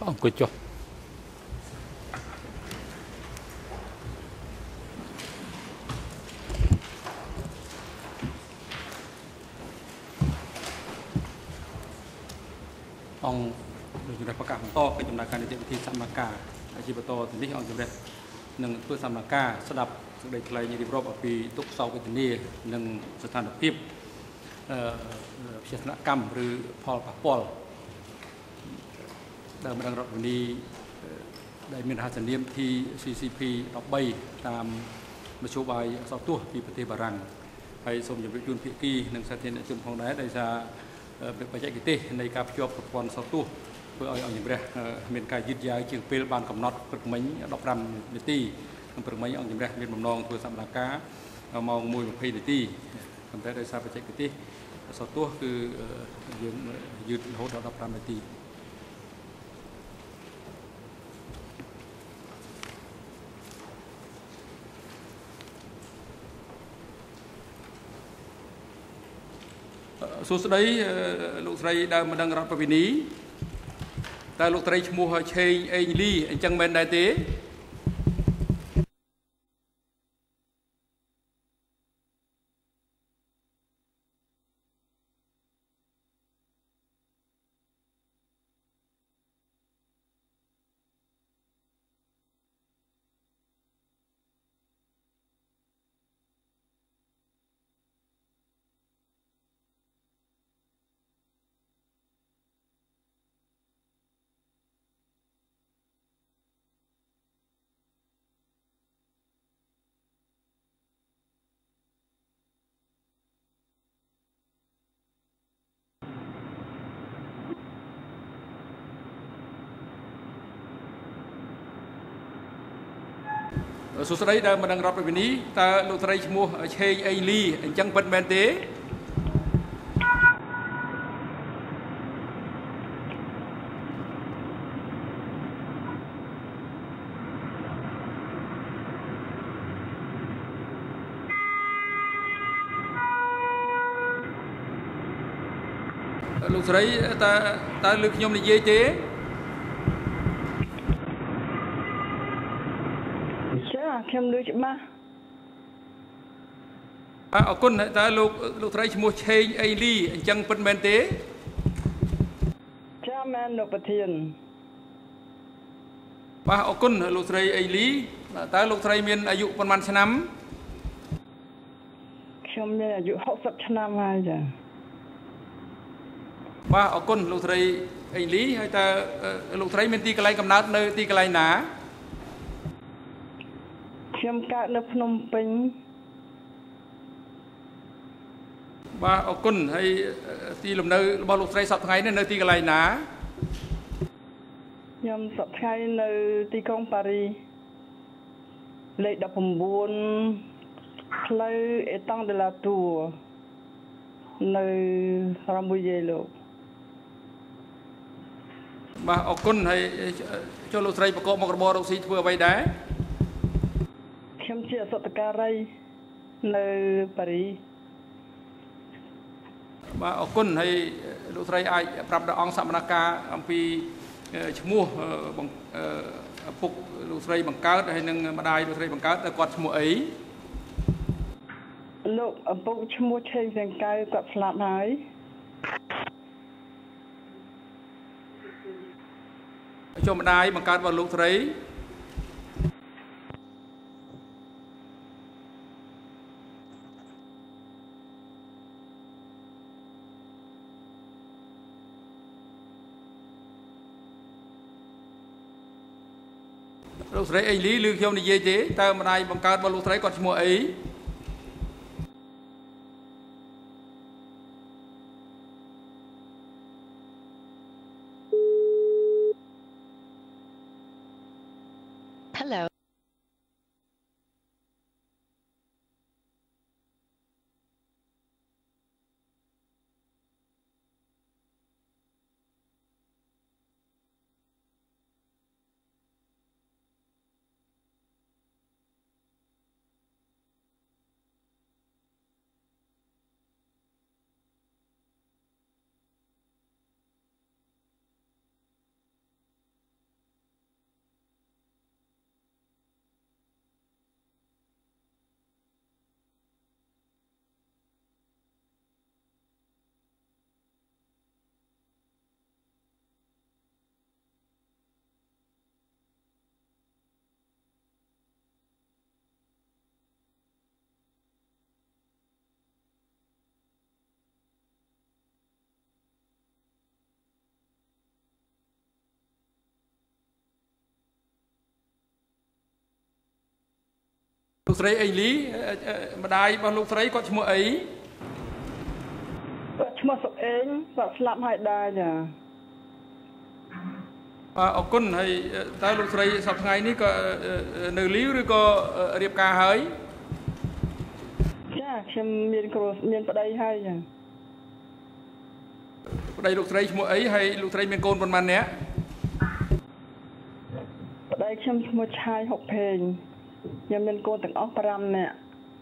ông cứ cho ông được chúng taประกาศต่อไปจำนวนการในเดือนที่สัมมาคาอาชีพต่อถึงที่องค์สำเร็จหนึ่งเพื่อสัมมาคาสดับสุดใดทลายในรอบปีตุกเสาไปถึงนี้หนึ่งสถานพิบเชิญกรรมหรือพอลปอลได้มาดังรถวันนี้ได้มีราชเนียมที่ CCP ดอกใบตามมาโชบายสอบตัวปีประเทศบารังไปสมยมยุนพิกีหนึ่งสถานจุนของได้ได้จะเป็นปัจจัยกิติในการประกอบกับพรสอบตัวเพื่อเอาอย่างไรมีการยึดย้ายเชียงเปลบานกำนัดปรึกมิ้งดอกรำนิตีปรึกมิ้งเอาอย่างไรมีมุมนองตัวสัมภาระมองมวยเพย์นิตีทำได้ได้ทราบปัจจัยกิติสอบตัวคือยืดโหดดอกรำนิตีสุดท้ายลูกไตรได้มาดังรับประวินีแต่ลูกไตรชั่วโมงเชยเองลีจังเมนได้เต้สุดท้ายได้มาดังรับประวินีแต่ลูกไตรชั่วโมงเชยเองลีจังเป็นเมนเต้ลูกไตรแต่ลึกยมในเย่เต้ខ្ញុំដូចច្បាស់អរគុណតើលោកត្រីឈ្មោះឆេងអេលីអញ្ចឹងពិតមែនទេចាមែនលោកប្រធានបាទអរគុណលោកត្រីអេលីតើលោកត្រីមានអាយុប៉ុន្មានឆ្នាំខ្ញុំមានអាយុ60ឆ្នាំហើយចាបាទអរគុណលោកត្រីអេលីហើយតើលោកត្រីមានទីកន្លែងកំណើតនៅទីកន្លែងណាខ្ញុំកើតនៅភ្នំពេញបាទអរគុណហើយទីលំនៅរបស់លោកស្រីសប្តាហ៍ថ្ងៃនេះនៅទីកន្លែងណាខ្ញុំសប្តាហ៍ថ្ងៃនៅទីក្រុងប៉ារីលេខ19ផ្លូវអេតង់ដេឡាទូនៅរ៉ាំប៊ូយេលោកបាទអរគុណហើយចូលលោកស្រីប្រកបមុខរបររកស៊ីធ្វើអ្វីដែរខ្ញុំជាអសតការីនៅប៉ារីបាទអរគុណហើយលោកស្រីអាចប្រាប់ដល់អង្គសមនការអំពីឈ្មោះឪពុកលោកស្រីបង្កើតហើយនិងម្ដាយលោកស្រីបង្កើតតើគាត់ឈ្មោះអីលោកឪពុកឈ្មោះឆេងសង្កៅគាត់ស្លាប់ហើយចូលម្ដាយបង្កើតរបស់លោកស្រីលោកស្រីអេលីឬខ្ញុំនិយាយទេតើម្ដាយបង្កើតរបស់លោកស្រីគាត់ឈ្មោះអីลูกสไลไอลีมาได้บางลูกสไลก็ชั่วไอชั่วสุกเองก็สลับให้ได้จ้ะเอาคุณให้ตาลูกสไลสับไงนี่ก็เนื้อลิ้วหรือก็เรียบกาเฮ้ยจ้ะฉันมีนครูมีนประเดี๋ยวให้จ้ะประเดี๋ยวลูกสไลชั่วไอให้ลูกสไลมีโกนประมาณเนี้ยประเดี๋ยวฉันมาใช้6 เพลงยังเป็นโกนถึงออกปรำเนี่ย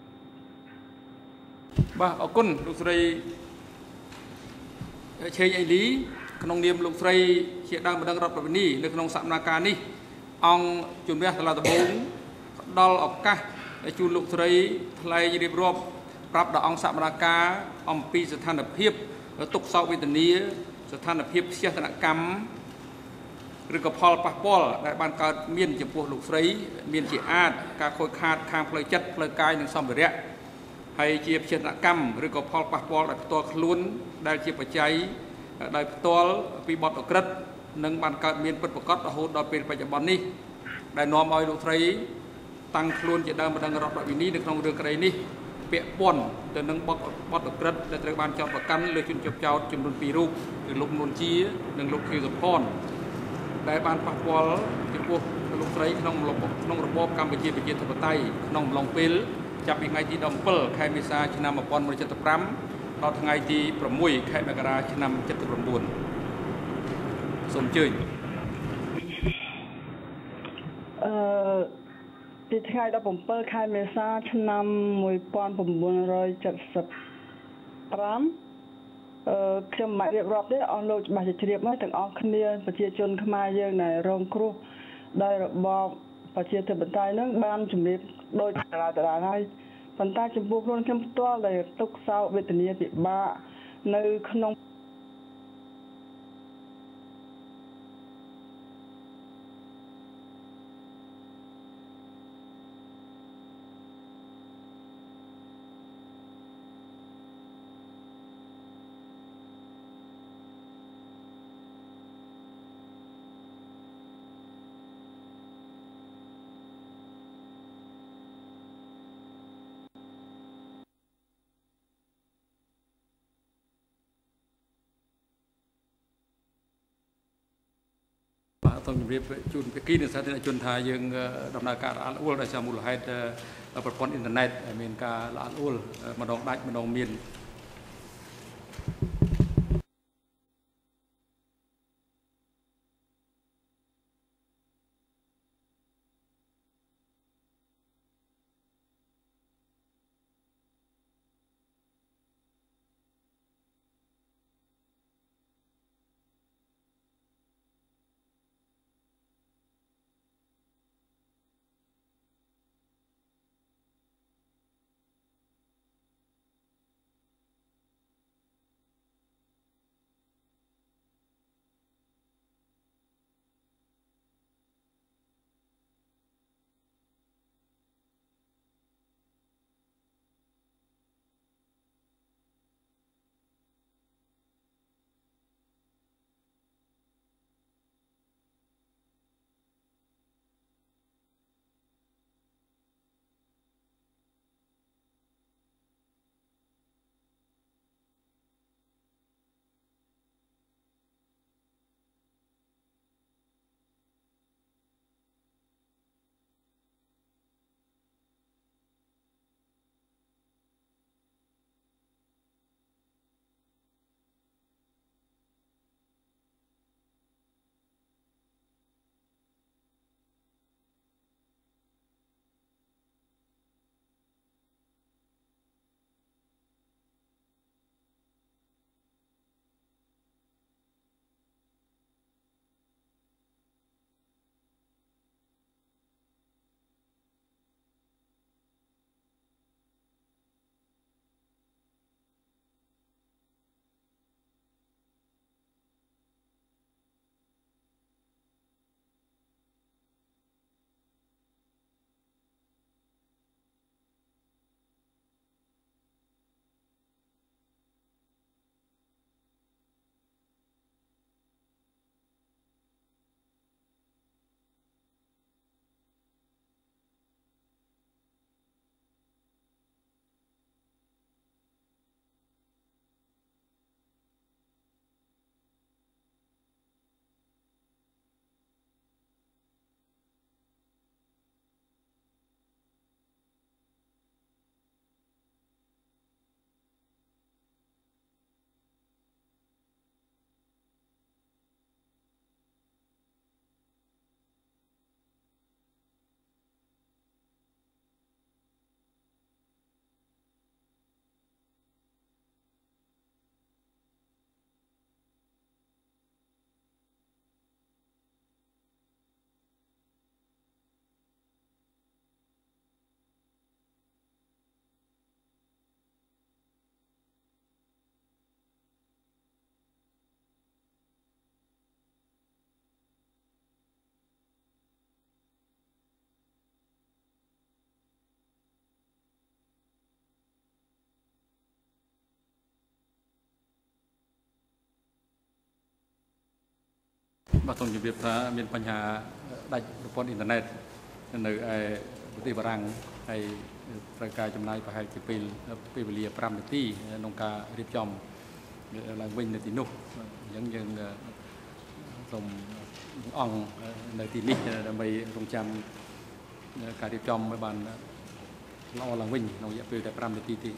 บ่เอาคุณลูกสไลเชยไอลีขนมเนียมลูกไตรเชี่ยดังมาดังรับแบบนี้ในขนมสัมนาการนี่องจุนเบียตลาดตะบงดอลออกกะในจุนลูกไตรทลายยีริบรอบปรับดอกองสัมนาการอมปีสถานเพียบตกเสาวิตานีสถานเพียบเชี่ยธนกรรมหรือกระพอลปักปอลในบ้านการเมียนจะพวกลูกไตรเมียนจีอาดการคอยขาดคางเพลย์จัดเพลย์กายหนึ่งซ้ำไปเรื่อยให้เจียบเชี่ยธนกรรมหรือกระพอลปักปอลในตัวคลุ้นได้เจียบปัจจัยได้ตัวปีบอดกระดนึ่งบานการเมียนเป็นประกอบโหดโดยเป็นปัจจุบันนี้ได้น้อมเอาลูกไตรตั้งคลุนจะได้มาดังรับแบบนี้ในក្នុងរឿងក្តីនេះពាក់ព័ន្ធទៅនឹងបទក្រិតដែលត្រូវបានចោទប្រកាន់លើជនជាប់ចោទចំនួន2រូបគឺលោកនួនជានិងលោកខៀវសុផនដែលបានប៉ះពាល់ចំពោះលោកស្រីក្នុងរបបកម្ពុជាប្រជាធិបតេយ្យក្នុងអំឡុងពេលចាប់ពីថ្ងៃទី17ខែមេសាឆ្នាំ1975ដល់ថ្ងៃទី6ខែមករាឆ្នាំ79សូមអញ្ជើញពីថ្ងៃ17ខែមេសាឆ្នាំ1975ខ្ញុំមករៀបរាប់ទេអស់លោកច្បាស់ជាជ្រាបមកទាំងអស់គ្នាប្រជាជនខ្មែរយើងដែលរងគ្រោះដោយរបបប្រជាធិបតេយ្យនឹងបានជំរាបដោយតារាហើយប៉ុន្តែចំពោះខ្លួនខ្ញុំផ្ទាល់ដែលទុកសោកវេទនាពិបាកនៅក្នុងต้องជំរាបជូនភាគីនិងសាធារណជនថាយើងដំណើរការល្អអួលដោយសារមូលហេតុប្រព័ន្ធអ៊ីនធឺណិតមានការល្អអួលម្ដងដាច់ម្ដងមានបាទសូមជម្រាបថាមានបញ្ហាដាច់ប្រព័ន្ធអ៊ីនធឺណិតនៅឯប្រទេសបារាំងហើយត្រូវការចំណាយប្រហែលជាពេលវេលា5នាទីក្នុងការរៀបចំឡើងវិញនៅទីនោះអញ្ចឹងយើងសូមអង្គនៅទីនេះដើម្បីរងចាំការរៀបចំឲ្យបានល្អឡើងវិញក្នុងរយៈពេលតែ5នាទីទេ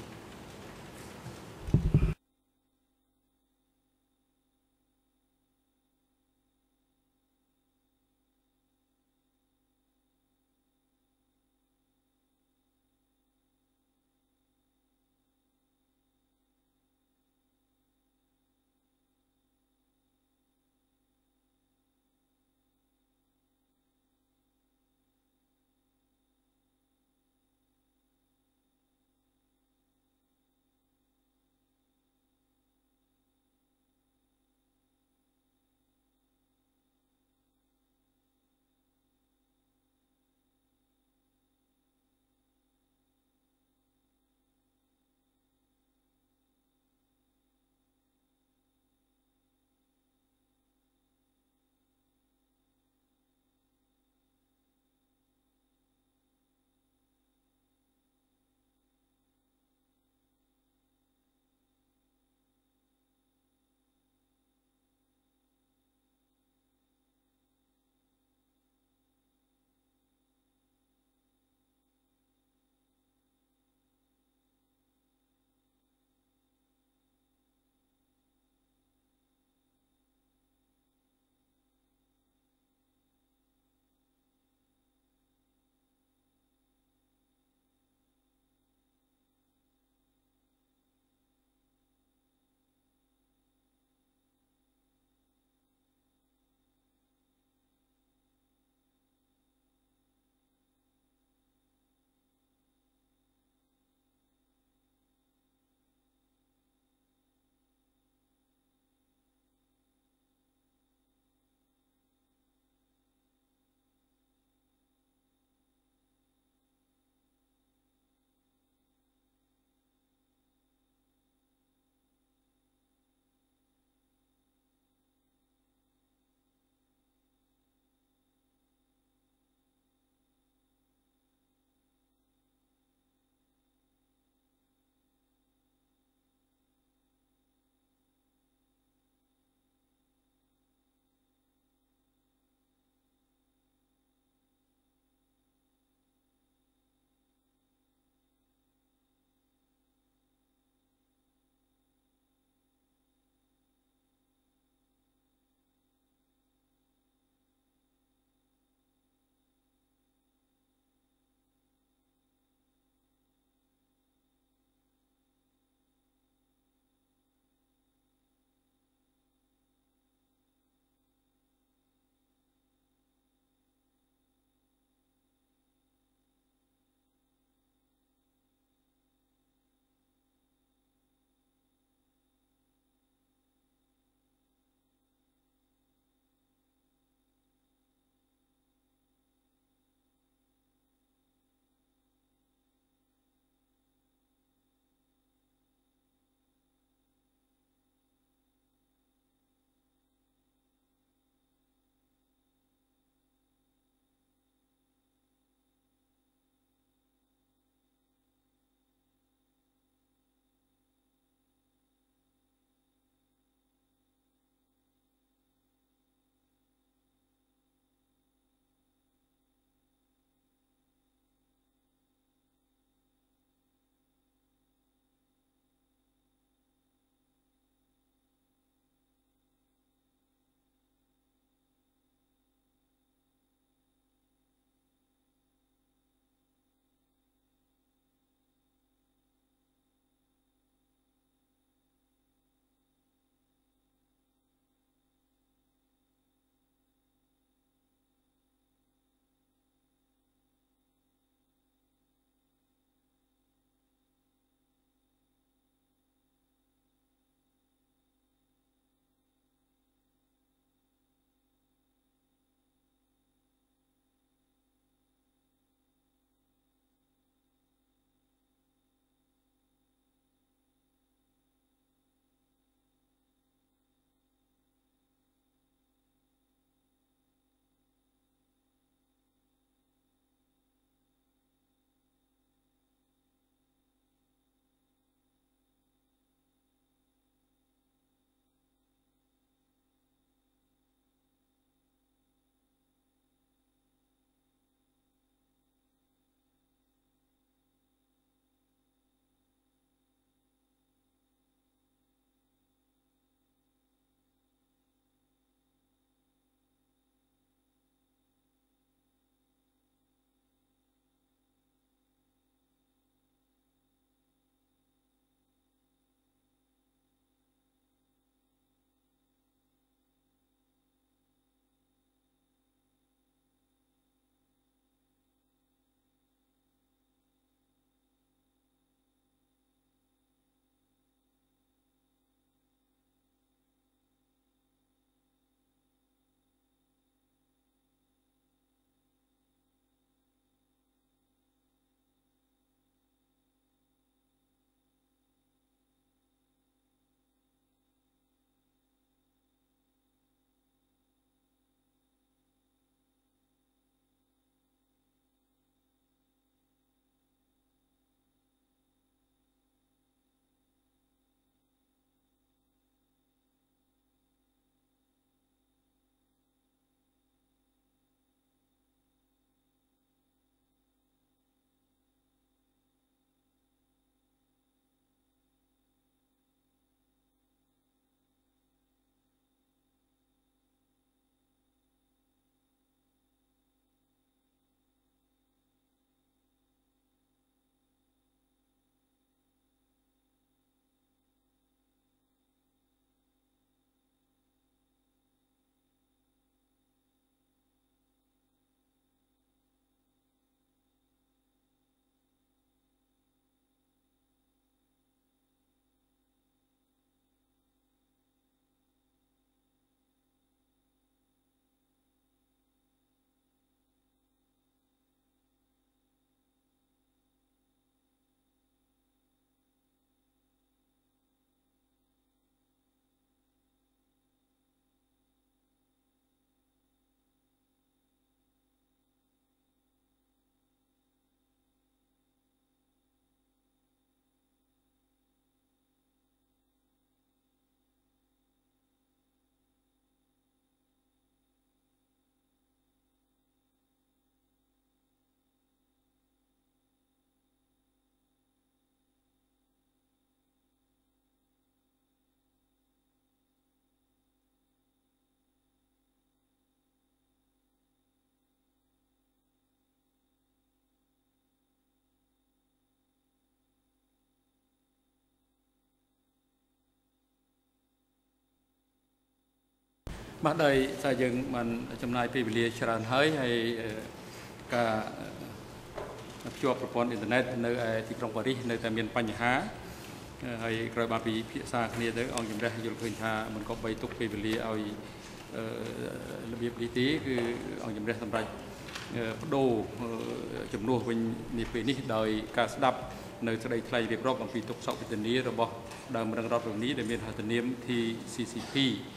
បាទដោយសារយើងបានចំណាយពេលវេលាច្រើនហើយហើយការភ្ជាប់ប្រព័ន្ធអ៊ីនធឺណិតនៅឯទីក្រុងប៉ារីសនៅតែមានបញ្ហាហើយក្រោយបានពិភាក្សាគ្នាទៅអង្គជំរះយល់ឃើញថាមិនក៏បីទុកពេលវេលាឲ្យរបៀបនេះទេគឺអង្គជំរះសម្រាប់បដូរចំនួនវិញនាពេលនេះដោយការស្ដាប់នៅស្ដីថ្លែងរៀបរាប់អំពីទុកសោកវេទនារបស់ដើមរឹងរដ្ឋវិនីដែលមានហត្ថនាម TCCP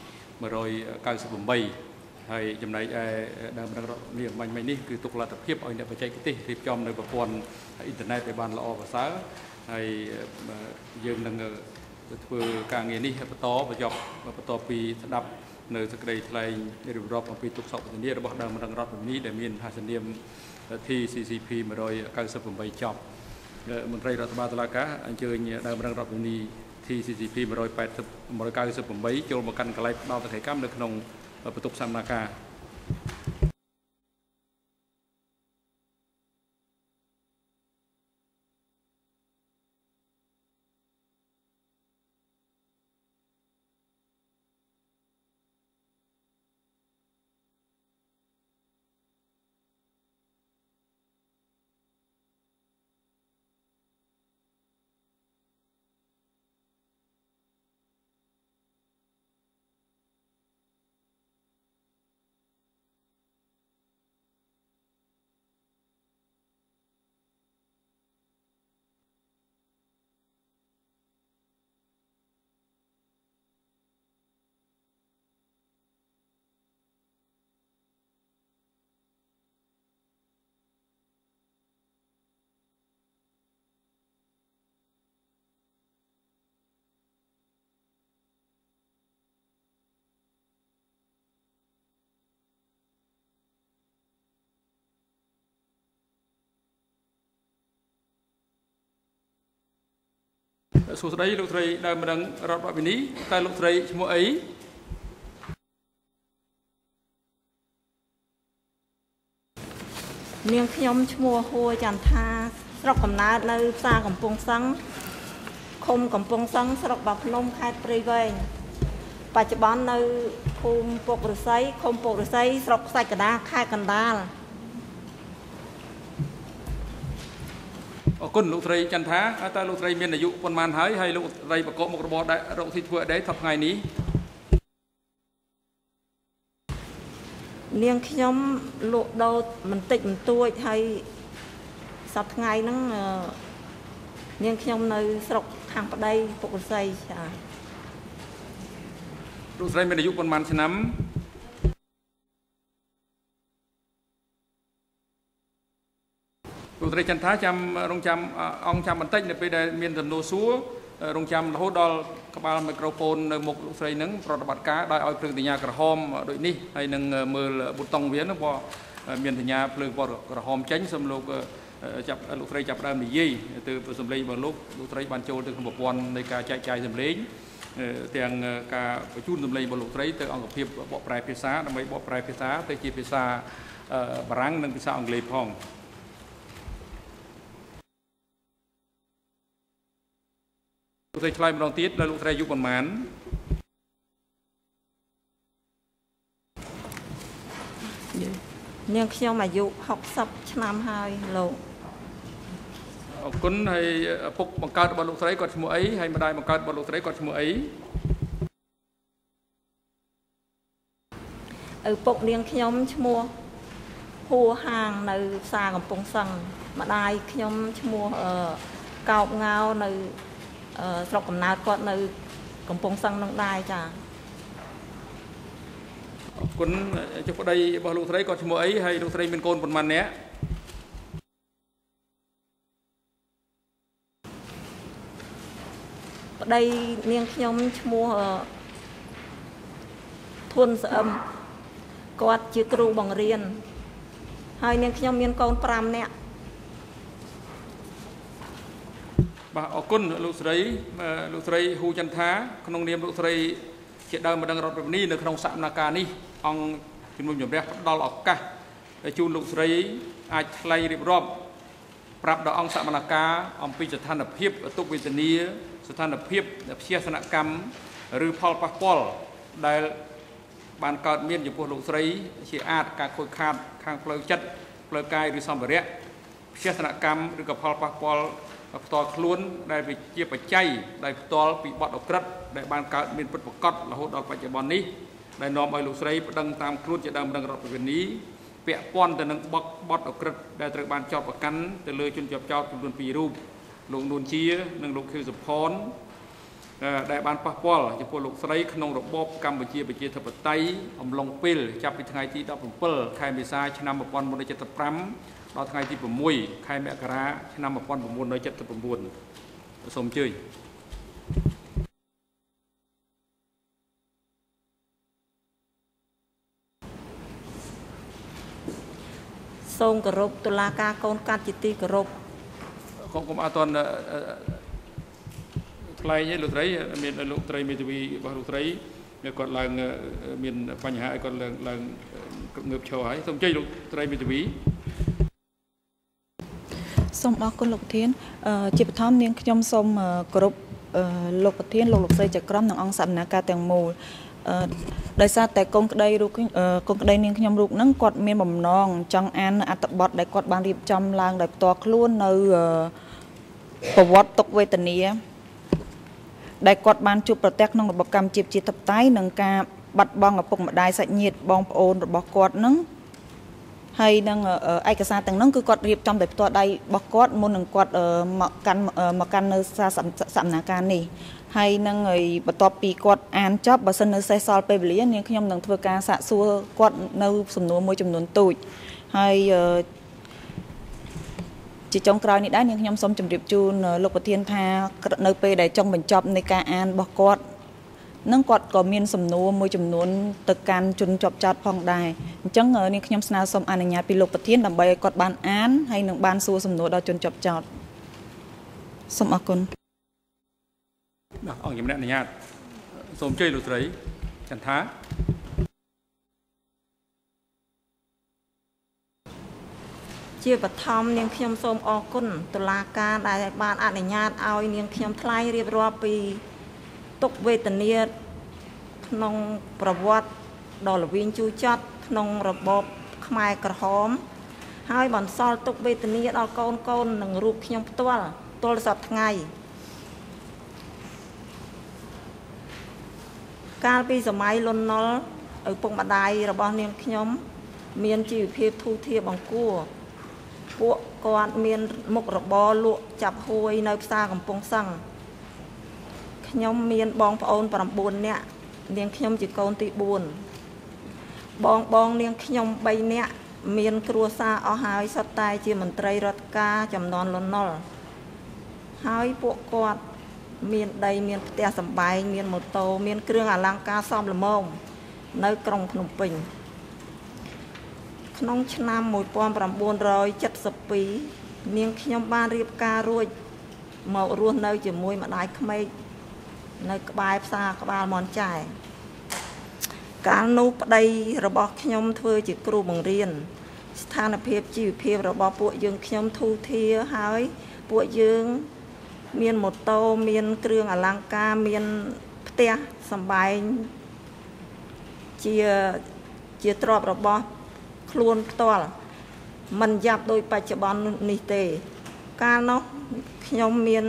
198ហើយចំណែកឯដើមរឹងរដ្ឋនេះបាញ់មិញនេះគឺទុកលទ្ធភាពឲ្យអ្នកបច្ចេកទេសរៀបចំនៅប្រព័ន្ធអ៊ីនធឺណិតឲ្យបានល្អប្រសើរហើយយើងនឹងធ្វើការងារនេះបន្តពីស្ដាប់នៅសេចក្តីថ្លែងរៀបរាប់អំពីទុកសោកវេទនារបស់ដើមរឹងរដ្ឋវិនីដែលមានហត្ថនាម TCCP 198ចប់មន្ត្រីរដ្ឋបាលតុលាការអញ្ជើញដើមរឹងរដ្ឋវិនី TCCP 198ចូលមកកាន់កន្លែងផ្ដល់សកម្មនៅក្នុងបន្ទប់សកម្មភាពសួស្តីលោកស្រីដើមរឹងរដ្ឋវិនីតើលោកស្រីឈ្មោះអីនាងខ្ញុំឈ្មោះហួរចន្ទថាស្រុកកំណើតនៅផ្សារកំពង់សឹងឃុំកំពង់សឹងស្រុកបាភ្នំខេត្តព្រៃវែងបច្ចុប្បន្ននៅភូមិពុករស័យឃុំពុករស័យស្រុកខ្សាច់កណ្ដាលខេត្តកណ្ដាលអរគុណលោកស្រីចន្ទថាតើលោកស្រីមានអាយុប៉ុន្មានហើយលោកស្រីប្រកបមុខរបររកស៊ីធ្វើអីថប់ថ្ងៃនេះនាងខ្ញុំលក់ដូរបន្តិចបន្តួចហើយសប្តាហ៍ថ្ងៃហ្នឹងនាងខ្ញុំនៅស្រុកខាងប្តីពុករស័យចាលោកស្រីមានអាយុប៉ុន្មានឆ្នាំលោកស្រីចន្ទថាចាំរងចាំអង្គចាំបន្តិចនៅពេលដែលមានសំណួរសួររងចាំរហូតដល់ក្បាលមីក្រូហ្វូននៅមុខលោកស្រីនឹងប្រតិបត្តិការដោយឲ្យភ្លើងសញ្ញាក្រហមដូចនេះហើយនឹងមើលប៊ូតុងវានោះព្រោះមានសញ្ញាភ្លើងពណ៌ក្រហមចេញសូមលោកលោកស្រីចាប់ដើមនិយាយទៅសម្លេងរបស់លោកស្រីបានចូលទៅក្នុងប្រព័ន្ធនៃការចែកចាយសម្លេងទាំងការបញ្ជូនសម្លេងរបស់លោកស្រីទៅអង្គភាពបកប្រែភាសាដើម្បីបកប្រែភាសាទៅជាភាសាបារាំងនិងភាសាអង់គ្លេសផងលោកស្រីឆ្លើយម្ដងទៀតដល់លោកស្រីអាយុប៉ុន្មាននាងខ្ញុំអាយុ60ឆ្នាំហើយលោកអរគុណហើយឪពុកបង្កើតរបស់លោកស្រីគាត់ឈ្មោះអីហើយម្ដាយបង្កើតរបស់លោកស្រីគាត់ឈ្មោះអីឪពុកនាងខ្ញុំឈ្មោះហួរហាងនៅផ្សារកំពង់សឹងម្ដាយខ្ញុំឈ្មោះកោបងៅនៅស្រុកកំណើតគាត់នៅកំពង់សឹងនឹងដែរចាអរគុណចុះប្តីរបស់លោកស្រីគាត់ឈ្មោះអីហើយលោកស្រីមានកូនប៉ុន្មាននាក់ប្តីនាងខ្ញុំឈ្មោះធួនស្អឹមគាត់ជាគ្រូបង្រៀនហើយនាងខ្ញុំមានកូន5នាក់បាទអរគុណលោកស្រីហ៊ូចន្ទថាក្នុងនាមលោកស្រីជាដើមម្ដងរដ្ឋវិនីនៅក្នុងសកម្មភាពនេះអង្គជំនុំជម្រះផ្ដល់ឱកាសជូនលោកស្រីអាចថ្លែងរៀបរាប់ប្រាប់ដល់អង្គសកម្មភាពអំពីស្ថានភាពទុក្ខវេទនាស្ថានភាពព្យាសនកម្មឬផលប៉ះពាល់ដែលបានកើតមានចំពោះលោកស្រីជាអាចការខូចខាតខាងផ្លូវចិត្តផ្លូវកាយឬសម្ភារៈវិជាស្នកម្មឬក៏ផលប៉ះពាល់ផ្ទាល់ខ្លួនដែលជាបច្ច័យដែលផ្ទាល់ពីបទអក្រិតដែលបានកើតមានពិតប្រាកដរហូតដល់បច្ចុប្បន្ននេះដែលនាំឲ្យលោកស្រីប្តឹងតាមខ្លួនជាដើមដឹងរដ្ឋប្រវេណីពាក់ព័ន្ធទៅនឹងបទអក្រិតដែលត្រូវបានចោទប្រកាន់ទៅលើជនជាប់ចោទចំនួន2រូបលោកនួនជានិងលោកខៀវសុផនដែលបានប៉ះពាល់ចំពោះលោកស្រីក្នុងរបបកម្ពុជាប្រជាធិបតេយ្យអំឡុងពេលចាប់ពីថ្ងៃទី17ខែមេសាឆ្នាំ1975ដល់ថ្ងៃទី6ខែមករាឆ្នាំ1979សូមអញ្ជើញសូមគោរពតុលាការកូនកាត់ជាទីគោរពគុំអត់តថ្លែងឯលោកស្រីមានលោកស្រីមេធាវីរបស់លោកស្រីគាត់ឡើងមានបញ្ហាឲ្យគាត់ឡើងងើបឈរហើយសូមអញ្ជើញលោកស្រីមេធាវីសូមអរគុណលោកប្រធានជាបឋមនាងខ្ញុំសូមគោរពលោកប្រធានលោកស្រីចក្រមនិងអង្គសកម្មការទាំងមូលដោយសារតែកូនក្តីនាងខ្ញុំរូបហ្នឹងគាត់មានបំណងចង់អានអត្ថបទដែលគាត់បានរៀបចំឡើងដោយផ្ទាល់ខ្លួននៅប្រវត្តិទុក្ខវេទនាដែលគាត់បានជួបប្រទះក្នុងរបបកម្ពុជាប្រជាធិបតេយ្យនិងការបាត់បង់ឪពុកម្ដាយសាច់ញាតិបងប្អូនរបស់គាត់ហ្នឹងហើយនឹងឯកសារទាំងហ្នឹងគឺគាត់រៀបចំដោយផ្ទាល់ដៃរបស់គាត់មុននឹងគាត់មកកាន់នៅសាសនាការនេះហើយនឹងបន្ទាប់ពីគាត់អានចប់បើសិននៅសេសសល់ពេលវេលានាងខ្ញុំនឹងធ្វើការសាកសួរគាត់នៅសំណួរមួយចំនួនទូចហើយជាចុងក្រោយនេះដែរនាងខ្ញុំសូមជម្រាបជូនលោកប្រធានថានៅពេលដែលចុងបញ្ចប់នៃការអានរបស់គាត់នឹងគាត់ក៏មានសំណួរមួយចំនួនទៅកាន់ជនជាប់ចោទផងដែរអញ្ចឹងនាងខ្ញុំស្នើសុំអនុញ្ញាតពីលោកប្រធានដើម្បីឲ្យគាត់បានអានហើយនឹងបានសួរសំណួរដល់ជនជាប់ចោទសូមអរគុណអង្គជំនះអនុញ្ញាតសូមអញ្ជើញលោកស្រីចន្ទថាជាបឋមនាងខ្ញុំសូមអរគុណតុលាការដែលបានអនុញ្ញាតឲ្យនាងខ្ញុំថ្លែងរៀបរាប់ពីទុក្ខវេទនាក្នុងប្រវត្តិដ៏ល្វីងជូរចត់ក្នុងរបបខ្មែរក្រហមហើយបន្សល់ទុក្ខវេទនាដល់កូននិងរូបខ្ញុំផ្ទាល់ទល់សពថ្ងៃកាលពីសម័យលន់នល់ឪពុកម្ដាយរបស់នាងខ្ញុំមានជីវភាពធូរធារបង្គួរពួកគាត់មានមុខរបរលក់ចាប់ហួយនៅផ្សារកំពង់សឹងខ្ញុំមានបងប្អូន9នាក់នាងខ្ញុំជាកូនទី4បងនាងខ្ញុំ3នាក់មានគ្រួសារអស់ហើយសុទ្ធតែជាមន្ត្រីរដ្ឋការចំនួនលន់នល់ហើយពួកគាត់មានដីមានផ្ទះសម្បែងមានម៉ូតូមានគ្រឿងអលង្ការសមល្មមនៅក្រុងភ្នំពេញក្នុងឆ្នាំ1972នាងខ្ញុំបានរៀបការរួចមករស់នៅជាមួយម្ដាយក្មេកនៅក្បែរផ្សារក្បាលមន់ចែកាលនោះប្តីរបស់ខ្ញុំធ្វើជាគ្រូបង្រៀនស្ថានភាពជីវភាពរបស់ពួកយើងខ្ញុំធូរធារហើយពួកយើងមានម៉ូតូមានគ្រឿងអលង្ការមានផ្ទះសម្បែងជាទ្រព្យរបស់ខ្លួនផ្ទាល់មិនយ៉ាប់ដោយបច្ចុប្បន្ននេះទេកាលនោះខ្ញុំ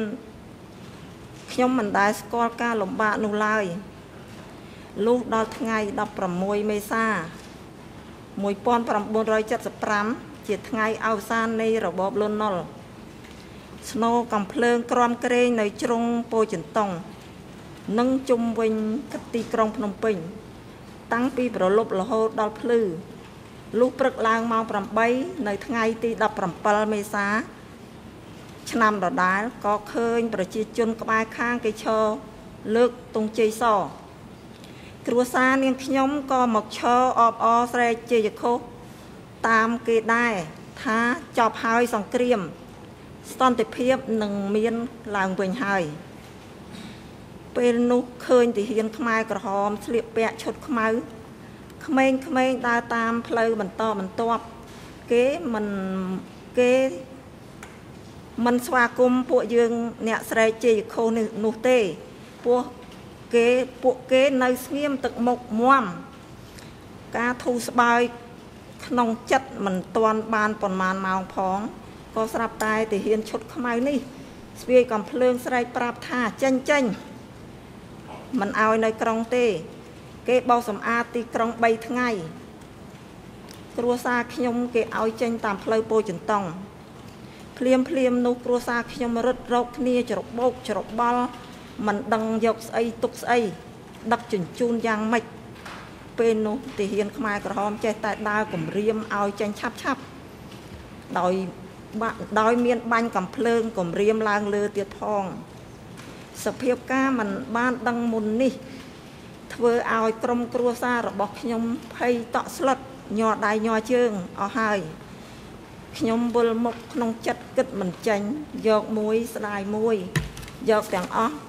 មិនដែលស្គាល់ការលំបាកនោះឡើយលុះដល់ថ្ងៃ16មេសា1975ជាថ្ងៃអវសាននៃរបបលន់នល់ស្នូកំភ្លើងក្រំក្រែងនៅជ្រុងពោធិ៍ចិនតុងនិងជុំវិញទីក្រុងភ្នំពេញតាំងពីប្រលប់រហូតដល់ភ្លឺលុះព្រឹកឡើងម៉ោង8នៅថ្ងៃទី17មេសាឆ្នាំដដែលក៏ឃើញប្រជាជនក្បែរខាងគេឈរលើកទង់ជ័យសគ្រួសារនាងខ្ញុំក៏មកឈរអបអរស្រែកជ័យឃោសតាមគេដែរថាចប់ហើយសង្គ្រាមសន្តិភាពនឹងមានឡើងវិញហើយពេលនោះឃើញទាហានខ្មែរក្រហមស្លៀកពាក់ឈុតខ្មៅក្មេងៗដើរតាមផ្លូវបន្តបន្ទាប់គេមិនស្វាគមន៍ពួកយើងអ្នកស្រែកជ័យឃោសនោះទេពួកគេនៅស្ងៀមទឹកមុខមាំការធូរស្បើយក្នុងចិត្តមិនទាន់បានប៉ុន្មានម៉ោងផងក៏ស្រាប់តែទាហានឈុតខ្មៅនេះស្វាយកំភ្លើងស្រែកប្រាប់ថាចេញមិនឲ្យនៅក្រុងទេគេបោសសម្អាតទីក្រុង3ថ្ងៃគ្រួសារខ្ញុំគេឲ្យចេញតាមផ្លូវពោធិ៍ចិនតុងភ្លាមនោះគ្រួសារខ្ញុំរត់រកគ្នាច្របោកច្របល់មិនដឹងយកស្អីទុកស្អីដឹកជញ្ជូនយ៉ាងម៉េចពេលនោះទាហានខ្មែរក្រហមចេះតែដើរគំរាមឲ្យចេញឆាប់ដោយមានបាញ់កំភ្លើងគំរាមឡើងលើទៀតផងសភាពការមិនបានដឹងមុននេះធ្វើឲ្យក្រុមគ្រួសាររបស់ខ្ញុំភ័យតក់ស្លុតញ័រដៃញ័រជើងអស់ហើយខ្ញុំវិលមុខក្នុងចិត្តគិតមិនចេញយកមួយស្ដាយមួយយកទាំងអស់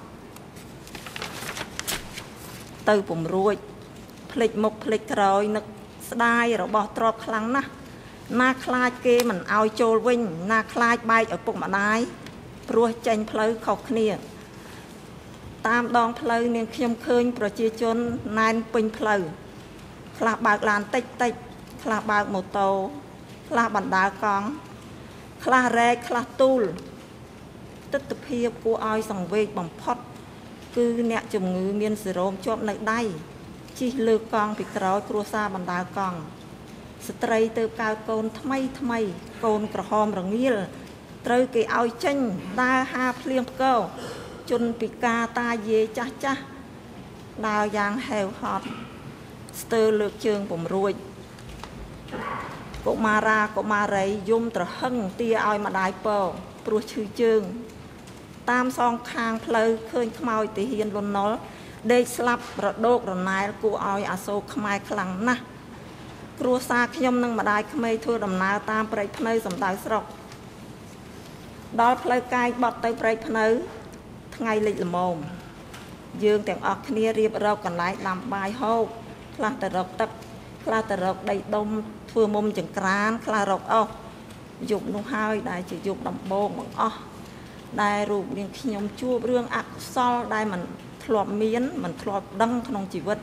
ទៅពំរួចភ្លេចមុខភ្លេចក្រោយនឹកស្ដាយរបស់ទ្រពខ្លាំងណាស់ណាខ្លាចគេមិនឲ្យចូលវិញណាខ្លាចបែកឪពុកម្ដាយព្រោះចេញផ្លូវខុសគ្នាតាមដងផ្លូវនាងខ្ញុំឃើញប្រជាជនណែនពេញផ្លូវខ្លះបើកឡានតិចខ្លះបើកម៉ូតូខ្លះបណ្ដាលកង់ខ្លះរែកខ្លះទូលទិដ្ឋភាពគួរឲ្យសង្វេគបំផុតគឺអ្នកជំងឺមានសេរ៉ូមជាប់នៅដៃជិះលើកង់ពីក្រោយគ្រួសារបណ្ដាលកង់ស្ត្រីទៅកើតកូនថ្មីកូនក្រហមរងាលត្រូវគេឲ្យចេញដើរហាភ្លៀងផ្គរជនពិការតាយាយចាស់ដើរយ៉ាងហេវហត់ស្ទើរលើកជើងពំរួចកុមារាកុមារីយំត្រហឹងទាឲ្យម្ដាយពរព្រោះឈឺជើងតាមសងខាងផ្លូវឃើញខ្មោចទាហានលន់ណុលដេកស្លាប់រដោករណែលគួរឲ្យអាសូរខ្មែរខ្លាំងណាស់គ្រួសារខ្ញុំនិងម្ដាយក្មេកធ្វើដំណើរតាមព្រែកភ្នៅសំដៅស្រុកដល់ផ្លូវកាយបត់ទៅព្រែកភ្នៅថ្ងៃលិចល្មមយើងទាំងអស់គ្នារៀបរកកន្លែងដាំបាយហូបខ្លះទៅរកទឹកខ្លះទៅរកដីដុំធ្វើមុំចង្ក្រានខ្លះរកអស់យប់នោះហើយដែលជាយប់ដំបូងបង្អស់ដែលរូបនាងខ្ញុំជួបរឿងអកុសលដែលមិនធ្លាប់មានមិនធ្លាប់ដឹងក្នុងជីវិត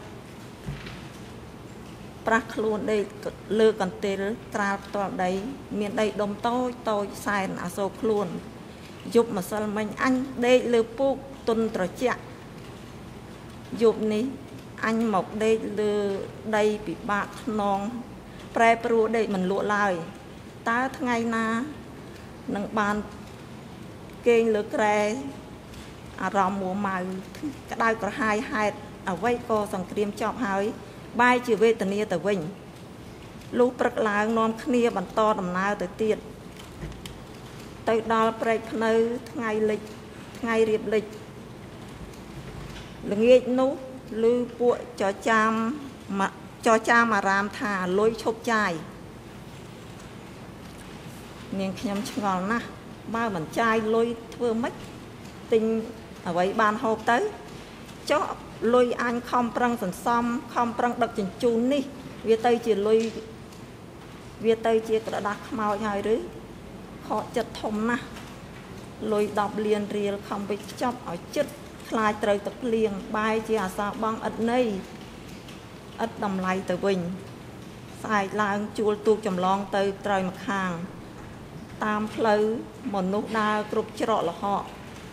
ប្រាស់ខ្លួនដេកលើកន្ទេលក្រាលផ្ទាល់ដីមានដីដុំតូចសែនអាសូរខ្លួនយប់ម្សិលមិញអញដេកលើពូកទុនត្រជាក់យប់នេះអញមកដេកលើដីពិបាកខ្នងប្រែប្រួលដេកមិនលក់ឡើយតើថ្ងៃណានឹងបានគេងលើក្រែអារម្មណ៍មួម៉ៅក្តៅក្រហាយហេតុអ្វីក៏សង្គ្រាមចប់ហើយបែរជាវេទនាទៅវិញលុះព្រឹកឡើងនាំគ្នាបន្តដំណើរទៅទៀតទៅដល់ព្រែកភ្នៅថ្ងៃរៀបលិចល្ងាចនោះឮពួកចចាមអារាមថាលុយឈប់ចាយនាងខ្ញុំឆ្ងល់ណាស់បើមិនចាយលុយធ្វើម៉េចទិញអ្វីបានហូបទៅចុះលុយអញខំប្រឹងសន្សំខំប្រឹងដឹកជញ្ជូននេះវាទៅជាលុយវាទៅជាក្រដាស់ខ្មោចហើយឬខកចិត្តធំណាស់លុយ10លានរៀលខំវិចខ្ចប់ឲ្យចិត្តខ្លាចត្រូវទឹកភ្លៀងបែរជាអាសាបងឥតន័យឥតតម្លៃទៅវិញស្អែកឡើងជួលទូកចម្លងទៅត្រើយម្ខាងតាមផ្លូវមនុស្សដើរគ្រប់ច្រកល្ហក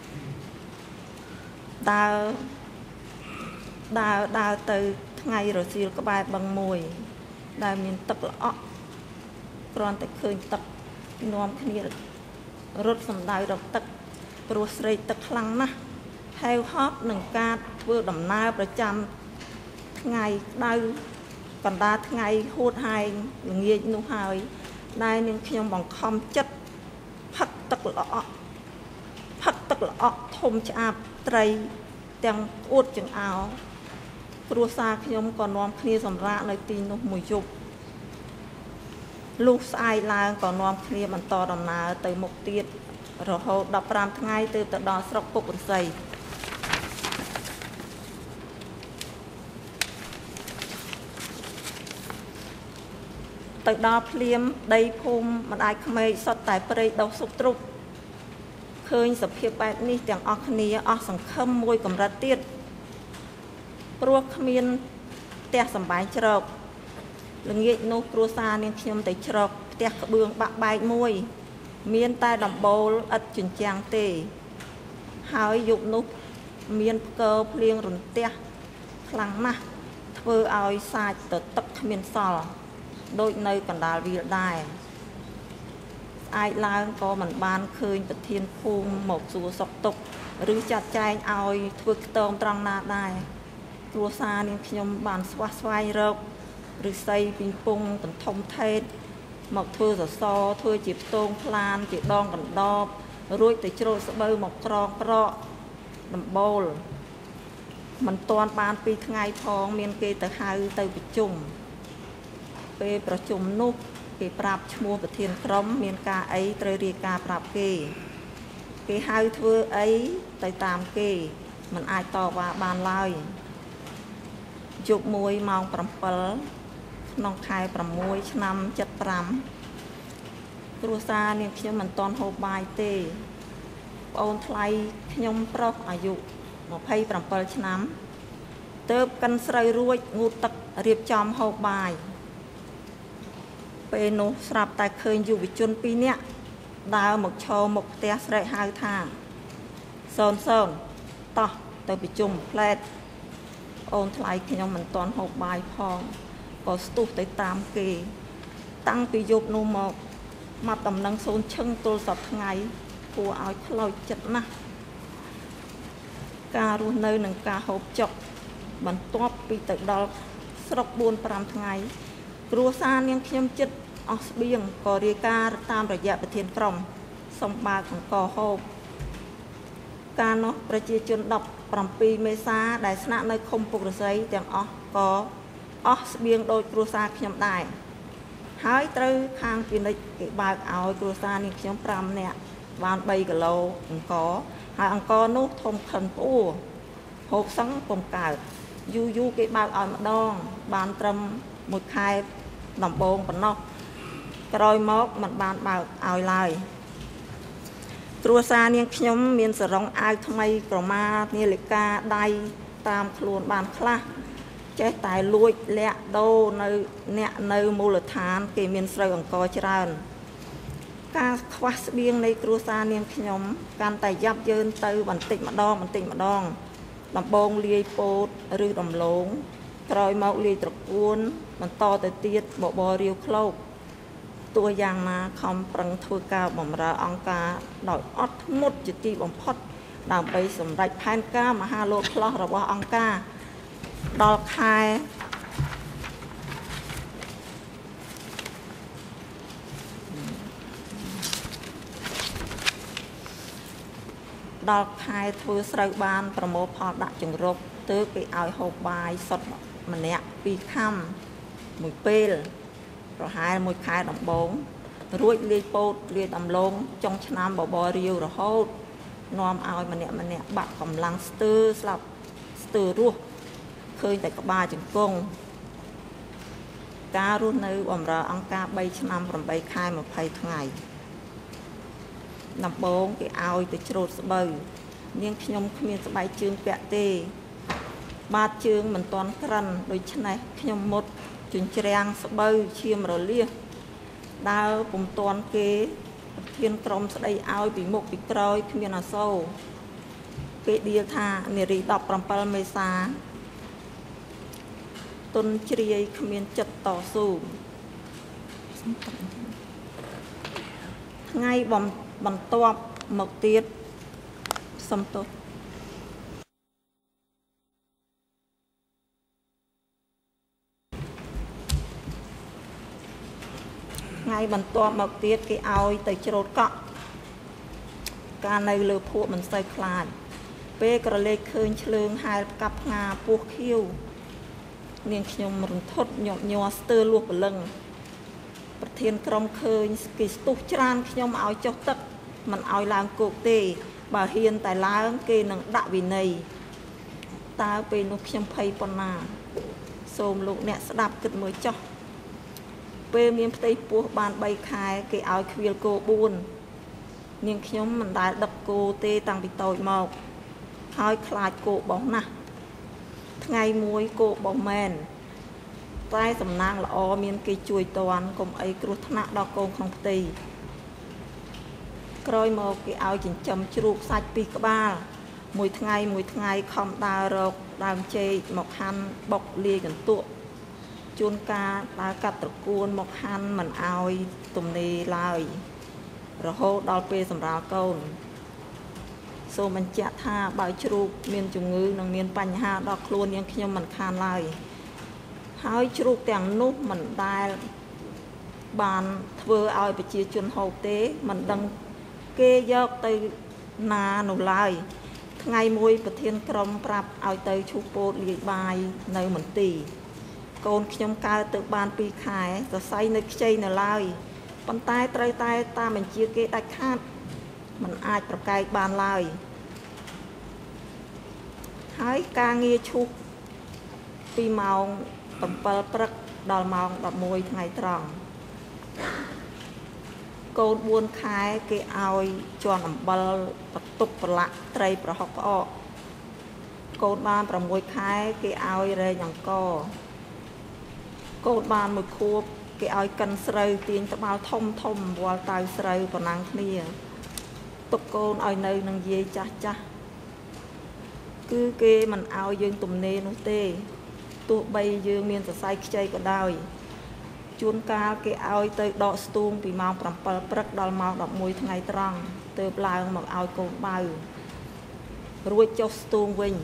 ដើរទៅថ្ងៃរសៀលក្បែរបឹងមួយដែលមានទឹកល្អក់គ្រាន់តែឃើញទឹកនាំគ្នារត់សំដៅរកទឹកព្រោះស្រេកទឹកខ្លាំងណាស់ហេវហត់នឹងការធ្វើដំណើរប្រចាំថ្ងៃក្តៅកណ្ដាលថ្ងៃហួតហែងល្ងាចនោះហើយដែលនាងខ្ញុំបង្ខំចិត្តផឹកទឹកល្អក់ធំឆ្អាបត្រីទាំងអួតចង្អោគ្រួសារខ្ញុំក៏នាំគ្នាសម្រាកនៅទីនោះមួយយប់លុះស្អែកឡើងក៏នាំគ្នាបន្តដំណើរទៅមុខទៀតរហូត15ថ្ងៃទើបទៅដល់ស្រុកពុករស័យទៅដល់ភ្លាមដីភូមិម្ដាយក្មេកសុទ្ធតែព្រៃដុះសុខទ្រុបឃើញសភាពបែបនេះទាំងអស់គ្នាអស់សង្ឃឹមមួយកម្រិតទៀតព្រោះគ្មានផ្ទះសម្បែងជ្រកល្ងាចនោះគ្រួសារនាងខ្ញុំទៅជ្រកផ្ទះក្បឿងបាក់បែកមួយមានតែដំបូលឥតជញ្ជាំងទេហើយយប់នោះមានផ្គរភ្លៀងរន្ទះខ្លាំងណាស់ធ្វើឲ្យសាច់ទៅទឹកគ្មានសល់ដូចនៅកណ្ដាលវាលដែរស្អែកឡើងក៏មិនបានឃើញប្រធានភូមិមកសួរសុខទុក្ខឬចាត់ចែងឲ្យធ្វើខ្ទមត្រង់ណាដែរគ្រួសារនាងខ្ញុំបានស្វះស្វែងរកឫស្សីពីពងកន្ធំថេតមកធ្វើសសរធ្វើជាផ្ទងផ្លានជាដងកណ្ដបរួចទៅច្រូតស្បូវមកក្រងប្រក់ដំបូលមិនទាន់បាន2ថ្ងៃផងមានគេទៅហៅទៅប្រជុំពេលប្រជុំនោះគេប្រាប់ឈ្មោះប្រធានក្រុមមានការអីត្រូវរាយការណ៍ប្រាប់គេហៅធ្វើអីទៅតាមគេមិនអាចតវ៉ាបានឡើយយប់មួយម៉ោង7ក្នុងខែ6ឆ្នាំ75គ្រួសារនាងខ្ញុំមិនទាន់ហូបបាយទេប្អូនថ្លៃខ្ញុំប្រុសអាយុ27ឆ្នាំទើបកិនស្រូវរួចងូតទឹករៀបចំហូបបាយពេលនោះស្រាប់តែឃើញយុវជន2នាក់ដើរមកឈរមុខផ្ទះស្រែកហៅថាសូនតោះទៅប្រជុំផ្លែតអូនថ្លៃខ្ញុំមិនទាន់ហូបបាយផងក៏ស្ទុះទៅតាមគេតាំងពីយប់នោះមកមកដំណឹងសូនឈឹងទល់សប្តាហ៍ថ្ងៃគួរឲ្យខ្លោចចិត្តណាស់ការរស់នៅនឹងការហូបចុកបន្ទាប់ពីទៅដល់ស្រុក 4-5 ថ្ងៃគ្រួសារនាងខ្ញុំចិត្តអស់ស្បៀងក៏រាយការណ៍តាមរយៈប្រធានក្រុមសូមបើកអង្គហូបការនោះប្រជាជន17មេសាដែលស្នាក់នៅឃុំពុករស័យទាំងអស់ក៏អស់ស្បៀងដោយគ្រួសារខ្ញុំដែរហើយត្រូវខាងពាណិជ្ជគេបើកឲ្យគ្រួសារនាងខ្ញុំ5នាក់បាន3គីឡូអង្គហើយអង្គនោះធំខិនផ្អួរហូបសឹងពុំកើតយូរគេបើកឲ្យម្ដងបានត្រឹម1ខែដំបូងប៉ុណ្ណោះក្រោយមកមិនបានបើកឲ្យឡើយគ្រួសារនាងខ្ញុំមានសរងអាវថ្មីក្រមានាឡិកាដៃតាមខ្លួនបានខ្លះចេះតែលួចលាក់ដូរនៅអ្នកនៅមូលដ្ឋានគេមានស្រូវអង្គច្រើនការខ្វះស្បៀងនៃគ្រួសារនាងខ្ញុំកាន់តែយ៉ាប់យ៉ឺនទៅបន្តិចម្ដងដំបងលាយពោតឬដំឡូងក្រោយមកលាយត្រកួនបន្តទៅទៀតបបររាវឃ្លោកទោះយ៉ាងណាខំប្រឹងធ្វើការបម្រើអង្គការដោយអត់ធ្មត់ជាទីបំផុតដើម្បីសម្រេចផែនការមហាលោតផ្លោះរបស់អង្គការដល់ខែធ្វើស្រូវបានប្រមូលផលដាក់ចង្រុកទើបគេឲ្យហូបបាយសុទ្ធម្នាក់2ខាំមួយពេលប្រហែល1ខែដំបូងរួចលាយពោតលាយដំឡូងចុងឆ្នាំបបររាវរហូតនាំឲ្យម្នាក់បាក់កម្លាំងស្ទើរស្លាប់ស្ទើររស់ឃើញតែក្បាលជង្គង់ការរស់នៅបម្រើអង្គការ3ឆ្នាំ8ខែ20ថ្ងៃដំបូងគេឲ្យទៅច្រូតស្បូវនាងខ្ញុំគ្មានស្បែកជើងពាក់ទេបាតជើងមិនទាន់ក្រិនដូច្នេះខ្ញុំមុតជញ្ជ្រាំងស្បូវឈាមរលាសដើរពុំទាន់គេប្រធានក្រុមស្ដីឲ្យពីមុខពីក្រោយគ្មានអាសូរគេដៀលថានារី17មេសាទុនជ្រាយគ្មានចិត្តតស៊ូថ្ងៃបន្ទាប់មកទៀតសំទោសថ្ងៃបន្ទាប់មកទៀតគេឲ្យទៅច្រូតកក់ការនៅលើភក់មិនសូវខ្លាចពេលក្រឡេកឃើញឆ្លើងហែលផ្កាប់ផ្ងាពោះខៀវនាងខ្ញុំរន្ធត់ញាប់ញ័រស្ទើរលួសព្រលឹងប្រធានក្រុមឃើញគេស្ទុះច្រានខ្ញុំឲ្យចុះទឹកមិនឲ្យឡើងគោកទេបើហ៊ានតែឡើងគេនឹងដាក់វិន័យតើពេលនោះខ្ញុំភ័យប៉ុណ្ណាសូមលោកអ្នកស្ដាប់គិតមើលចុះពេលមានផ្ទៃពោះបាន3ខែគេឲ្យខ្វៀលគោ4នាងខ្ញុំមិនដែលដឹកគោទេតាំងពីតូចមកហើយខ្លាចគោបោះណាស់ថ្ងៃមួយគោបោះមែនតែសំណាងល្អមានគេជួយតន់កុំអីគ្រោះថ្នាក់ដល់កូនក្នុងផ្ទៃក្រោយមកគេឲ្យចិញ្ចឹមជ្រូកសាច់2ក្បាលមួយថ្ងៃខំដើររកដើមចេកមកហាន់បុកលាយកន្ទក់ជួនកាលដើរកាត់ត្រកួនមកហាន់មិនឲ្យទំនេរឡើយរហូតដល់ពេលសម្រាលកូនសូមបញ្ជាក់ថាបើជ្រូកមានជំងឺនិងមានបញ្ហាដល់ខ្លួននាងខ្ញុំមិនខានឡើយហើយជ្រូកទាំងនោះមិនដែលបានធ្វើឲ្យប្រជាជនហូបទេមិនដឹងគេយកទៅណានោះឡើយថ្ងៃមួយប្រធានក្រុមប្រាប់ឲ្យទៅឈូសពោតលាយបាយនៅមន្ទីរកូនខ្ញុំកើតទៅបាន2ខែសរសៃនៅខ្ចីនៅឡើយប៉ុន្តែត្រូវតែតាមបញ្ជាគេដាច់ខាតមិនអាចប្រកែកបានឡើយហើយការងារឈូសពីម៉ោង7ព្រឹកដល់ម៉ោង11ថ្ងៃត្រង់កូន4ខែគេឲ្យជាន់អំបិលបន្ទុកប្រឡាក់ត្រីប្រហុកផ្អកកូនបាន6ខែគេឲ្យរែងអង្គកូនបាន1ខួបគេឲ្យកិនស្រូវទាញត្បាល់ធំវល់តៅស្រូវប៉ុណ្ណឹងគ្នាទុកកូនឲ្យនៅនឹងយាយចាស់គឺគេមិនឲ្យយើងទំនេរនោះទេទោះបីយើងមានសរសៃខ្ចីក៏ដោយជួនកាលគេឲ្យទៅដកស្ទូងពីម៉ោង7ព្រឹកដល់ម៉ោង11ថ្ងៃត្រង់ទើបឡើងមកឲ្យកូនបៅរួចចុះស្ទូងវិញ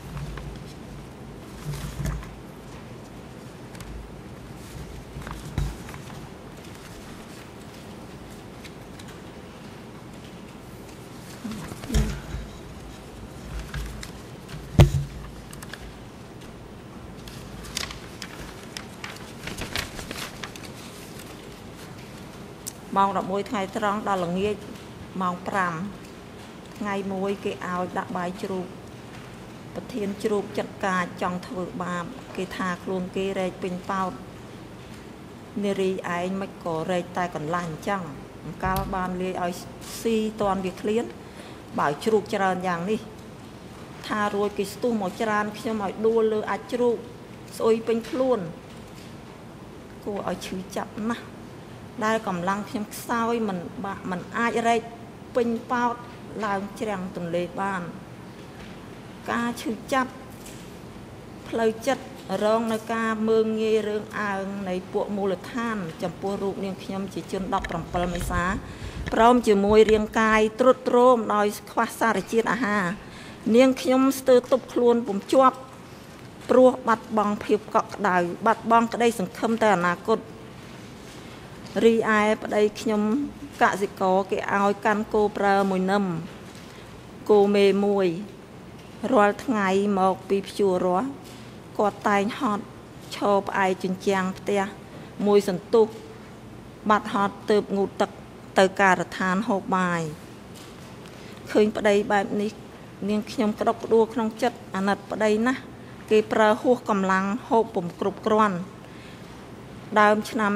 ម៉ោង11ថ្ងៃត្រង់ដល់ល្ងាចម៉ោង5ថ្ងៃមួយគេឲ្យដាក់បាយជ្រូកប្រធានជ្រូកចាត់ការចង់ធ្វើបាបគេថាខ្លួនគេរែកពេញប៉ោតនារីឯងមិនក៏រែកតែកន្លះអញ្ចឹងអង្កលបានលាយឲ្យស៊ីតន់វាឃ្លានបើជ្រូកច្រើនយ៉ាងនេះថារួចគេស្ទុះមកច្រើនខ្ញុំឲ្យដួលលើអាចជ្រូកស្អុយពេញខ្លួនគួរឲ្យឈឺចាប់ណាស់ដែលកម្លាំងខ្ញុំខ្សោយមិនអាចរែកពេញប៉ោតឡើងច្រាំងទន្លេបានការឈឺចាប់ផ្លូវចិត្តរងនៅការមើងងាយរឿងអើងនៃពួកមូលដ្ឋានចំពោះរូបនាងខ្ញុំជាជន17មេសាព្រមជាមួយរាងកាយទ្រុឌទ្រោមដោយខ្វះសារជាតិអាហារនាងខ្ញុំស្ទើរទប់ខ្លួនពុំជាប់ព្រោះបាត់បង់ភាពកក់ក្ដៅបាត់បង់ក្តីសង្ឃឹមទៅអនាគតរីឯប្តីខ្ញុំកសិករគេឲ្យកាន់គោប្រើមួយនឹមគោមេមួយរាល់ថ្ងៃមកពីភ្ជួររស់គាត់តែងហត់ឈរផ្អែកជញ្ជាំងផ្ទះមួយសន្ទុះបាត់ហត់ទើបងូតទឹកទៅការដ្ឋានហូបបាយឃើញប្តីបែបនេះនាងខ្ញុំក្តុកក្តួលក្នុងចិត្តអាណិតប្តីណាស់គេប្រើហួសកម្លាំងហូបពុំគ្រប់គ្រាន់ដើមឆ្នាំ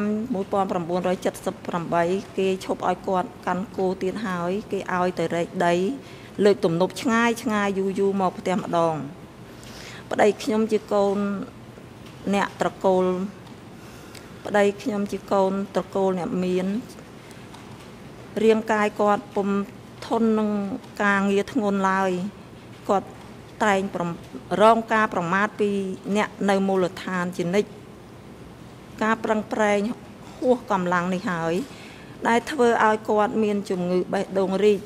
1978គេឈប់ឲ្យគាត់កាន់គោទៀតហើយគេឲ្យទៅរែកដីលើកទំនប់ឆ្ងាយយូរមកផ្ទះម្ដងប្តីខ្ញុំជាកូនអ្នកត្រកូលអ្នកមានរាងកាយគាត់ពុំធន់នឹងការងារធ្ងន់ឡើយគាត់តែងរងការប្រមាថពីអ្នកនៅមូលដ្ឋានជានិច្ចការប្រឹងប្រែងហួសកម្លាំងនេះហើយដែលធ្វើឲ្យគាត់មានជំងឺបេះដូងរីក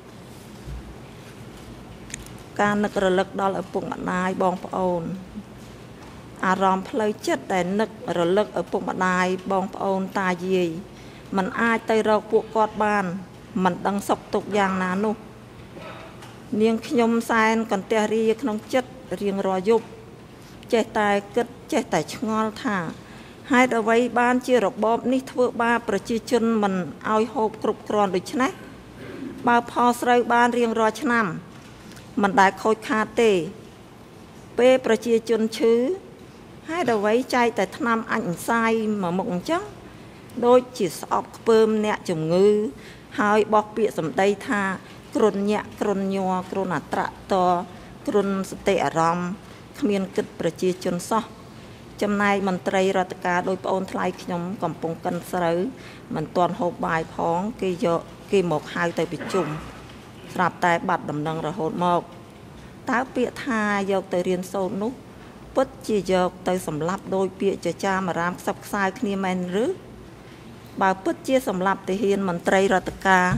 ការនឹករលឹកដល់ឪពុកម្ដាយបងប្អូនអារម្មណ៍ផ្លូវចិត្តដែលនឹករលឹកឪពុកម្ដាយបងប្អូនតាយាយมันអាចទៅរកពួកគាត់បានមិនដឹងសុខទុក្ខយ៉ាងណានោះនាងខ្ញុំសែនកន្ទះរាក្នុងចិត្តរៀងរាល់យប់ចេះតែគិតចេះតែឆ្ងល់ថាហេតុអ្វីបានជារបបនេះធ្វើបាបប្រជាជនមិនឲ្យហូបគ្រប់គ្រាន់ដូច្នេះបើផលស្រូវបានរៀងរាល់ឆ្នាំមិនដែលខូចខាតទេពេលប្រជាជនឈឺហេតុអ្វីចែកតែថ្នាំអញសាយមកមុខអញ្ចឹងដូចជាស្អប់ខ្ពើមអ្នកជំងឺហើយបោះពាក្យសម្ដីថាគ្រុនញាក់គ្រុនញ័រគ្រុនអត្រតគ្រុនសតិអារម្មណ៍គ្មានគិតប្រជាជនសោះចំណាយមន្ត្រីរដ្ឋការដោយប្អូនថ្លៃខ្ញុំកំពុងកិនស្រូវមិនទាន់ហូបបាយផងគេមកហៅទៅប្រជុំស្រាប់តែបាត់ដំណឹងរហូតមកតើពាក្យថាយកទៅរៀនសូត្រនោះពិតជាយកទៅសម្លាប់ដោយពាក្យចចាមអារាមខ្សឹបខ្សៅគ្នាមែនឬបើពិតជាសម្លាប់ទាហានមន្ត្រីរដ្ឋការ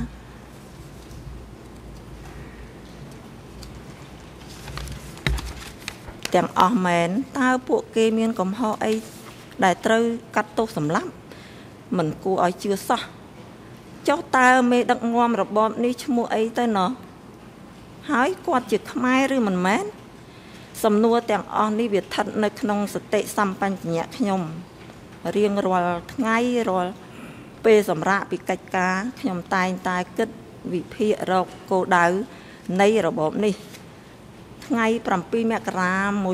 ទាំងអស់មែនតើពួកគេមានកំហុសអីដែលត្រូវកាត់ទោសសម្លាប់មិនគួរឲ្យជឿសោះចុះតើមេដឹកនាំរបបនេះឈ្មោះអីទៅណោះហើយគាត់ជាខ្មែរឬមិនមែនសំណួរទាំងអស់នេះវាស្ថិតនៅក្នុងសតិសម្បញ្ញៈខ្ញុំរៀងរាល់ថ្ងៃរាល់ពេលសម្រាប់ពីកិច្ចការខ្ញុំតែងតែគិតវិភាគរកគោលដៅនៃរបបនេះថ្ងៃ7មករា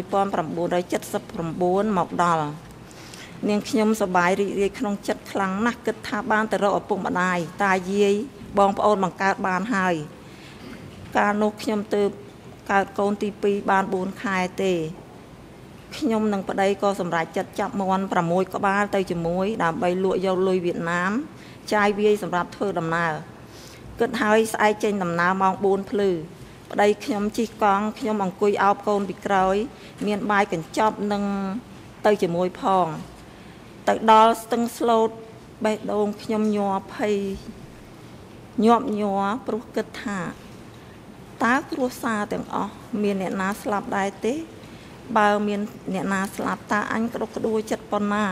1979មកដល់នាងខ្ញុំសប្បាយរីករាយក្នុងចិត្តខ្លាំងណាស់គិតថាបានទៅរកឪពុកម្ដាយតាយាយបងប្អូនបង្កើតបានហើយកាលនោះខ្ញុំទើបកើតកូនទី2បាន4ខែទេខ្ញុំនិងប្តីក៏សម្រេចចិត្តចាប់មាន់6ក្បាលទៅជាមួយដើម្បីលក់យកលុយវៀតណាមចាយវាយសម្រាប់ធ្វើដំណើរគិតហើយស្អែកចេញដំណើរម៉ោង4ភ្លឺប្តីខ្ញុំជិះកង់ខ្ញុំអង្គុយអោបកូនពីក្រោយមានបាយកញ្ចប់នឹងទៅជាមួយផងទៅដល់ស្ទឹងស្លូតបេះដូងខ្ញុំញ័រភ័យញាប់ញ័រព្រោះគិតថាតើគ្រួសារទាំងអស់មានអ្នកណាស្លាប់ដែរទេបើមានអ្នកណាស្លាប់តើអញក្តុកក្តួលចិត្តប៉ុណ្ណា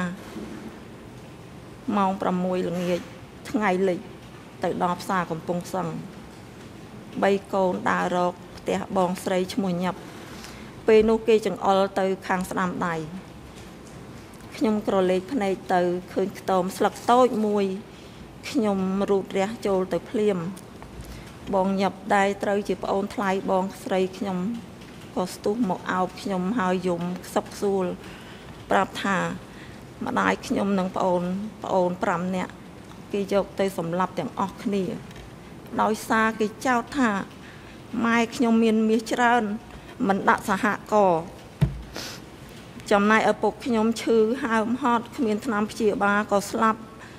ម៉ោង6ល្ងាចថ្ងៃលិចទៅដល់ផ្សារកំពង់សឹង3កូនដើររកផ្ទះបងស្រីឈ្មោះញ៉ាប់ពេលនោះគេចង្អុលទៅខាងស្ដាំដៃខ្ញុំក្រឡេកភ្នែកទៅឃើញខ្ទមស្លឹកតូចមួយខ្ញុំរូតរះចូលទៅភ្លាមបងញ៉ាប់ដែរត្រូវជាប្អូនថ្លៃបងស្រីខ្ញុំក៏ស្ទុះមកអោបខ្ញុំហើយយំខ្សឹបខ្សួលប្រាប់ថាម្ដាយខ្ញុំនិងប្អូន5នាក់គេយកទៅសម្លាប់ទាំងអស់គ្នាដោយសារគេចោទថាម៉ែខ្ញុំមានមាសច្រើនមិនដាក់សហករណ៍ចំណែកឪពុកខ្ញុំឈឺហើមហត់គ្មានថ្នាំព្យាបាលក៏ស្លាប់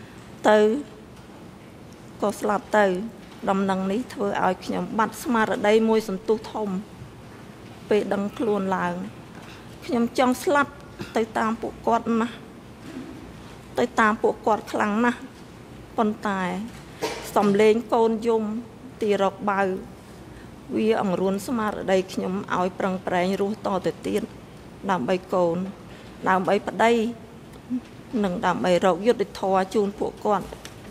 ទៅដំណឹងនេះធ្វើឲ្យខ្ញុំបាត់ស្មារតីមួយសន្ទុះធំពេលដឹងខ្លួនឡើងខ្ញុំចង់ស្លាប់ទៅតាមពួកគាត់ណាស់ទៅតាមពួកគាត់ខ្លាំងណាស់ប៉ុន្តែសំលេងកូនយំទីរកបៅវាអង្រួនស្មារតីខ្ញុំឲ្យប្រឹងប្រែងរស់តទៅទៀតដើម្បីកូនដើម្បីប្តីនិងដើម្បីរកយុត្តិធម៌ជូនពួកគាត់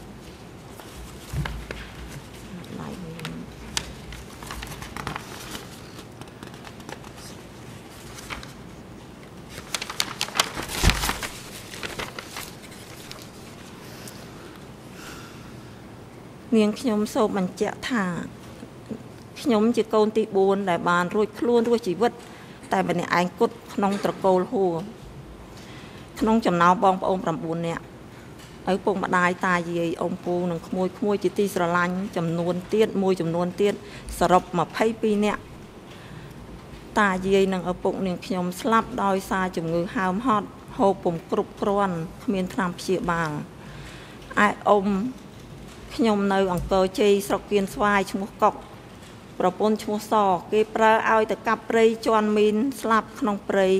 នាងខ្ញុំសូមបញ្ជាក់ថាខ្ញុំជាកូនទី4ដែលបានរួចខ្លួនរស់ជីវិតតែម្នាក់ឯងគត់ក្នុងត្រកូលហួរក្នុងចំណោមបងប្អូន9នាក់ឪពុកម្ដាយតាយាយអ៊ំពូនិងក្មួយជាទីស្រឡាញ់ចំនួនទៀតសរុប22នាក់តាយាយនិងឪពុកនាងខ្ញុំស្លាប់ដោយសារជំងឺហើមហត់ហូបពុំគ្រប់គ្រាន់គ្មានថ្នាំព្យាបាលឯអ៊ំខ្ញុំនៅអង្គរជ័យស្រុកគៀនស្វាយឈ្មោះកុកប្រពន្ធឈ្មោះសគេប្រើឲ្យទៅកាប់ព្រៃជន់មីនស្លាប់ក្នុងព្រៃ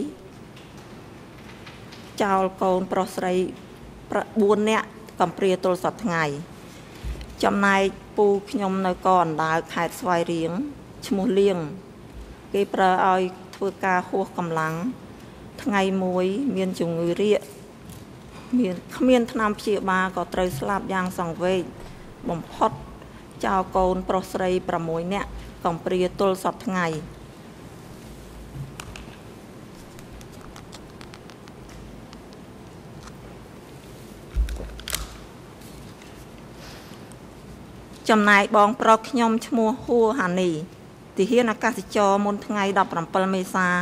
ចោលកូនប្រុសស្រី4នាក់កំព្រាទល់សពថ្ងៃចំណែកពូខ្ញុំនៅកអណ្ដើកខេត្តស្វាយរៀងឈ្មោះលៀងគេប្រើឲ្យធ្វើការហួសកម្លាំងថ្ងៃមួយមានជំងឺរាគគ្មានថ្នាំព្យាបាលក៏ត្រូវស្លាប់យ៉ាងសង្វេគបំផុតចោលកូនប្រុសស្រី6នាក់កំព្រាទល់សពថ្ងៃចំណែកបងប្រុសខ្ញុំឈ្មោះហួរហានីទាហានអាកាសចរមុនថ្ងៃ17មេសា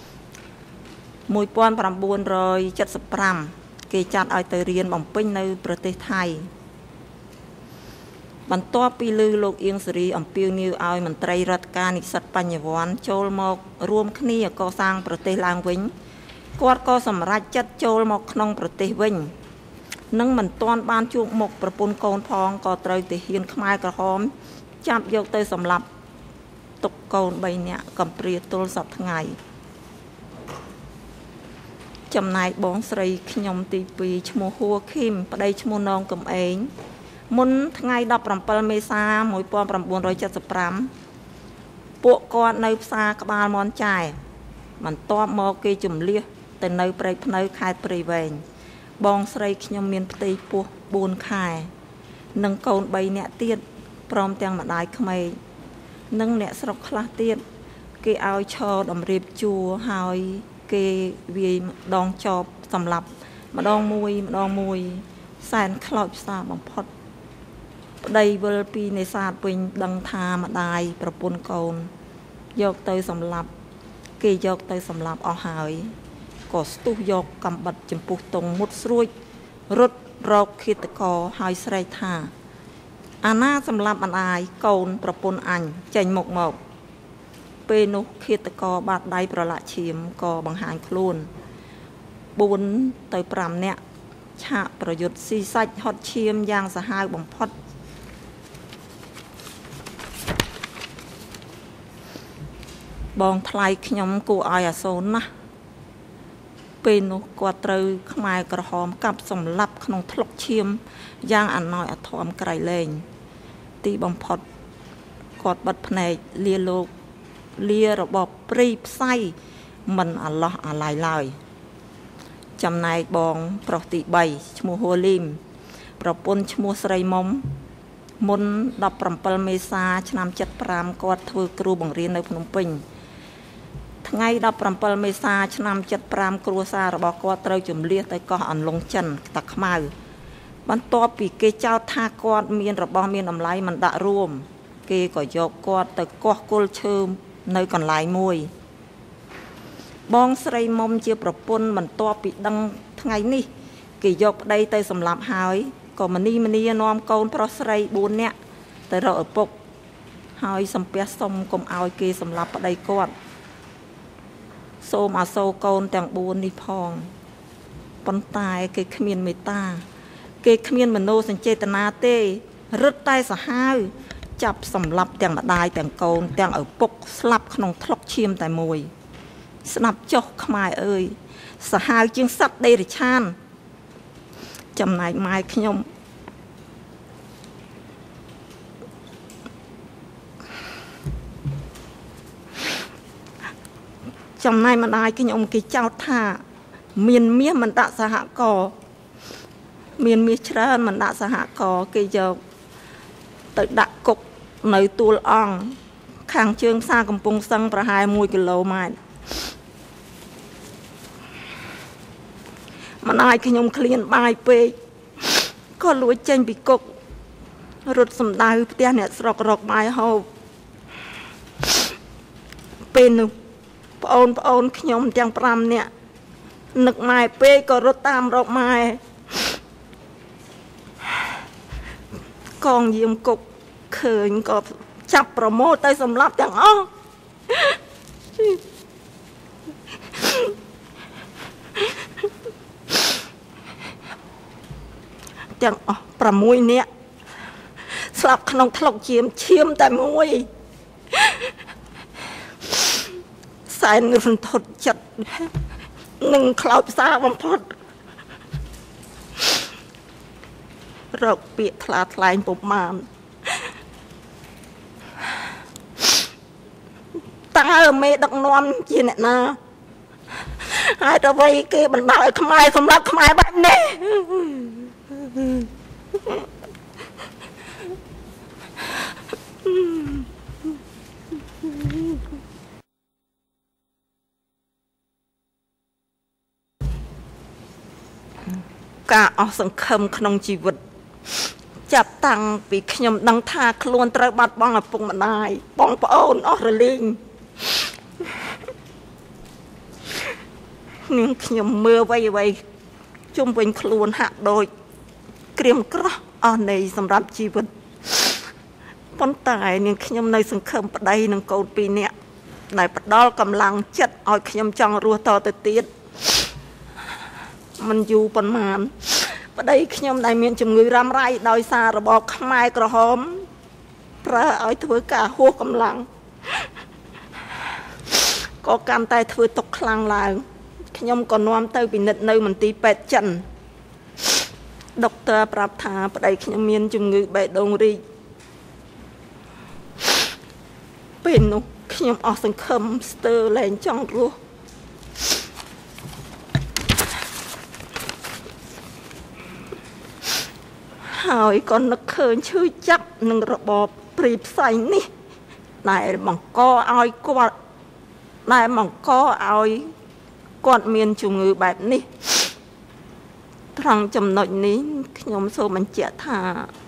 1975គេចាត់ឲ្យទៅរៀនបំពេញនៅប្រទេសថៃបន្ទាប់ពីឮលោកអៀងសេរីអំពាវនាវឲ្យមន្ត្រីរដ្ឋការនិស្សិតបញ្ញវន្តចូលមករួមគ្នាកសាងប្រទេសឡើងវិញគាត់ក៏សម្រេចចិត្តចូលមកក្នុងប្រទេសវិញនឹងមិនទាន់បានជួបមុខប្រពន្ធកូនផងក៏ត្រូវទាហានខ្មែរក្រហមចាប់យកទៅសម្លាប់ទុកកូន3នាក់កំព្រាទល់សពថ្ងៃចំណែកបងស្រីខ្ញុំទី2ឈ្មោះហួឃីមប្តីឈ្មោះនងកំឯងមុនថ្ងៃ17មេសា1975ពួកគាត់នៅផ្សារក្បាលមន់ចែបន្ទាប់មកគេជំលះទៅនៅព្រែកភ្នៅខេត្តព្រៃវែងបងស្រីខ្ញុំមានផ្ទៃពោះ4ខែនិងកូន3នាក់ទៀតព្រមទាំងម្ដាយក្មេកនិងអ្នកស្រុកខ្លះទៀតគេឲ្យឈរតម្រៀបជួរហើយគេវាយម្ដងចប់សម្លាប់ម្ដងមួយសែនខ្លោចផ្សាបំផុតប្តីវិលពីនេសាទវិញដឹងថាម្ដាយប្រពន្ធកូនយកទៅសម្លាប់គេយកទៅសម្លាប់អស់ហើយក៏ស្ទុះយកកំបិតចំពុះតុងមុតស្រួចរត់រកឃាតករហើយស្រែកថាអាណាសម្លាប់ម្ដាយកូនប្រពន្ធអញចេញមកពេលនោះឃាតករបាត់ដៃប្រឡាក់ឈាមក៏បង្ហាញខ្លួន4ទៅ5នាក់ឆាកប្រយុទ្ធស៊ីសាច់ហត់ឈាមយ៉ាងសាហាវបំផុតបងថ្លៃខ្ញុំគួរឲ្យអាសូរណាស់ពេលនោះគាត់ត្រូវខ្មែរក្រហមកាប់សម្លាប់ក្នុងថ្លុកឈាមយ៉ាងអាណោចអាធមក្រៃលែងទីបំផុតគាត់បិទភ្នែកលាលោកលារបបព្រៃផ្សៃមិនអាឡោះអាឡាយឡើយចំណែកបងប្រុសទី3ឈ្មោះហូលីមប្រពន្ធឈ្មោះស្រីមុំមុន17មេសាឆ្នាំ75គាត់ធ្វើគ្រូបង្រៀននៅភ្នំពេញថ្ងៃ17មេសាឆ្នាំ75គ្រួសាររបស់គាត់ត្រូវជម្លៀសទៅកោះអន្លង់ចិនតាខ្មៅបន្ទាប់ពីគេចោទថាគាត់មានរបស់មានតម្លៃមិនដាក់រួមគេក៏យកគាត់ទៅកោះគល់ឈើនៅកន្លែងមួយបងស្រីមុំជាប្រពន្ធបន្ទាប់ពីដឹងថ្ងៃនេះគេយកប្តីទៅសម្លាប់ហើយក៏មនីនាំកូនប្រុសស្រី4នាក់ទៅរកឪពុកហើយសំពះសុំកុំឲ្យគេសម្លាប់ប្តីគាត់សូមអាសូរកូនទាំង4នេះផងប៉ុន្តែគេគ្មានមេត្តាគេគ្មានមនោសញ្ចេតនាទេរឹតតែសាហាវចាប់សម្លាប់ទាំងម្ដាយទាំងកូនទាំងឪពុកស្លាប់ក្នុងថ្លុកឈាមតែមួយស្ដាប់ចុះខ្មែរអើយសាហាវជាងសត្វដេរឆានចំណែកម៉ែខ្ញុំចំណែកម្ដាយខ្ញុំគេចោទថាមានមាសមិនដាក់សហករណ៍មានមាសច្រើនមិនដាក់សហករណ៍គេយកទៅដាក់គុកនៅទួលអង្គខាងជើងផ្សារកំពង់សឹងប្រហែល1គីឡូម៉ែត្រម្ដាយខ្ញុំឃ្លានបាយពេកក៏លួចចេញពីគុករត់សម្ដៅផ្ទះអ្នកស្រុករកបាយហូបពេលនោះប្អូនខ្ញុំទាំង5នាក់នឹកម៉ែពេកក៏រត់តាមរកម៉ែកងយាមគុកឃើញក៏ចាប់ប្រមូលទៅសម្លាប់ទាំងអស់ទាំងអស់6នាក់ស្លាប់ក្នុងថ្លុកឈាមតែមួយសែនរន្ធត់ចិត្តនឹងខ្លោចផ្សាបំផុតរកពាក្យថ្លាថ្លែងពុំបានតើមេដឹកនាំជាអ្នកណាហើយទៅវិញគេបណ្ដោយឲ្យខ្មែរសម្រាប់ខ្មែរបែបនេះការអស់សង្ឃឹមក្នុងជីវិតចាប់តាំងពីខ្ញុំដឹងថាខ្លួនត្រូវបាត់បង់ឪពុកម្ដាយបងប្អូនអស់រលីងនាងខ្ញុំមើលអ្វីជុំវិញខ្លួនហាក់ដូចក្រៀមក្រោះអស់នៃសម្រាប់ជីវិតប៉ុន្តែនាងខ្ញុំនៅសង្ឃឹមប្តីនិងកូន2នាក់ដែលផ្ដល់កម្លាំងចិត្តឲ្យខ្ញុំចង់រស់តទៅទៀតมันอยู่ប៉ុន្មានប្តីខ្ញុំដែលមានជំងឺរ៉ាំរ៉ៃដោយសាររបបខ្មែរក្រហមប្រើឲ្យធ្វើការហួសកម្លាំងក៏កាន់តែធ្វើទុកខ្លាំងឡើងខ្ញុំក៏នាំទៅពិនិត្យនៅមន្ទីរពេទ្យចិនដុកទ័រប្រាប់ថាប្តីខ្ញុំមានជំងឺបេះដូងរីកពេលនោះខ្ញុំអស់សង្ឃឹមស្ទើរលែងចង់រស់ហើយក៏នឹកឃើញឈឺចាប់នឹងរបបព្រីផ្សៃនេះដែលបង្កឲ្យគាត់មានជំងឺបែបនេះត្រង់ចំណុចនេះខ្ញុំសូមបញ្ជាក់ថា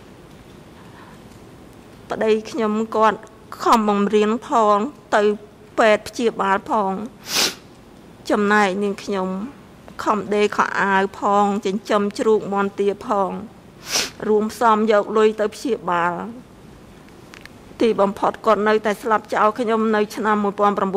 ប្តីខ្ញុំគាត់ខំបង្រៀនផងទៅពេទ្យព្យាបាលផងចំណែកនាងខ្ញុំខំដេកខោអាវផងចិញ្ចឹមជ្រូកមាន់ទាផងរួមផ្សំយកលុយទៅព្យាបាលទីបំផុតគាត់នៅតែស្លាប់ចោលខ្ញុំនៅឆ្នាំ1995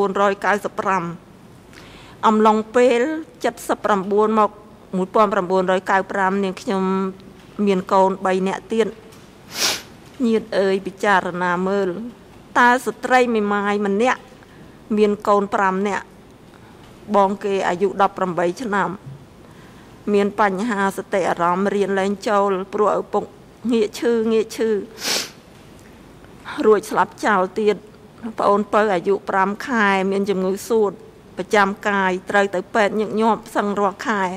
អំឡុងពេល79មក1995នាងខ្ញុំមានកូន3នាក់ទៀតញាតិអើយពិចារណាមើលតើស្ត្រីមេម៉ាយម្នាក់មានកូន5នាក់បងគេអាយុ18ឆ្នាំមានបញ្ហាសតិអារម្មណ៍រៀនលែងចូលព្រោះឪពុកងាកឈឺរួចស្លាប់ចោលទៀតប្អូនពៅអាយុ5ខែមានជំងឺសួតប្រចាំកាយត្រូវទៅពេទ្យញឹកញាប់សឹងរាល់ខែ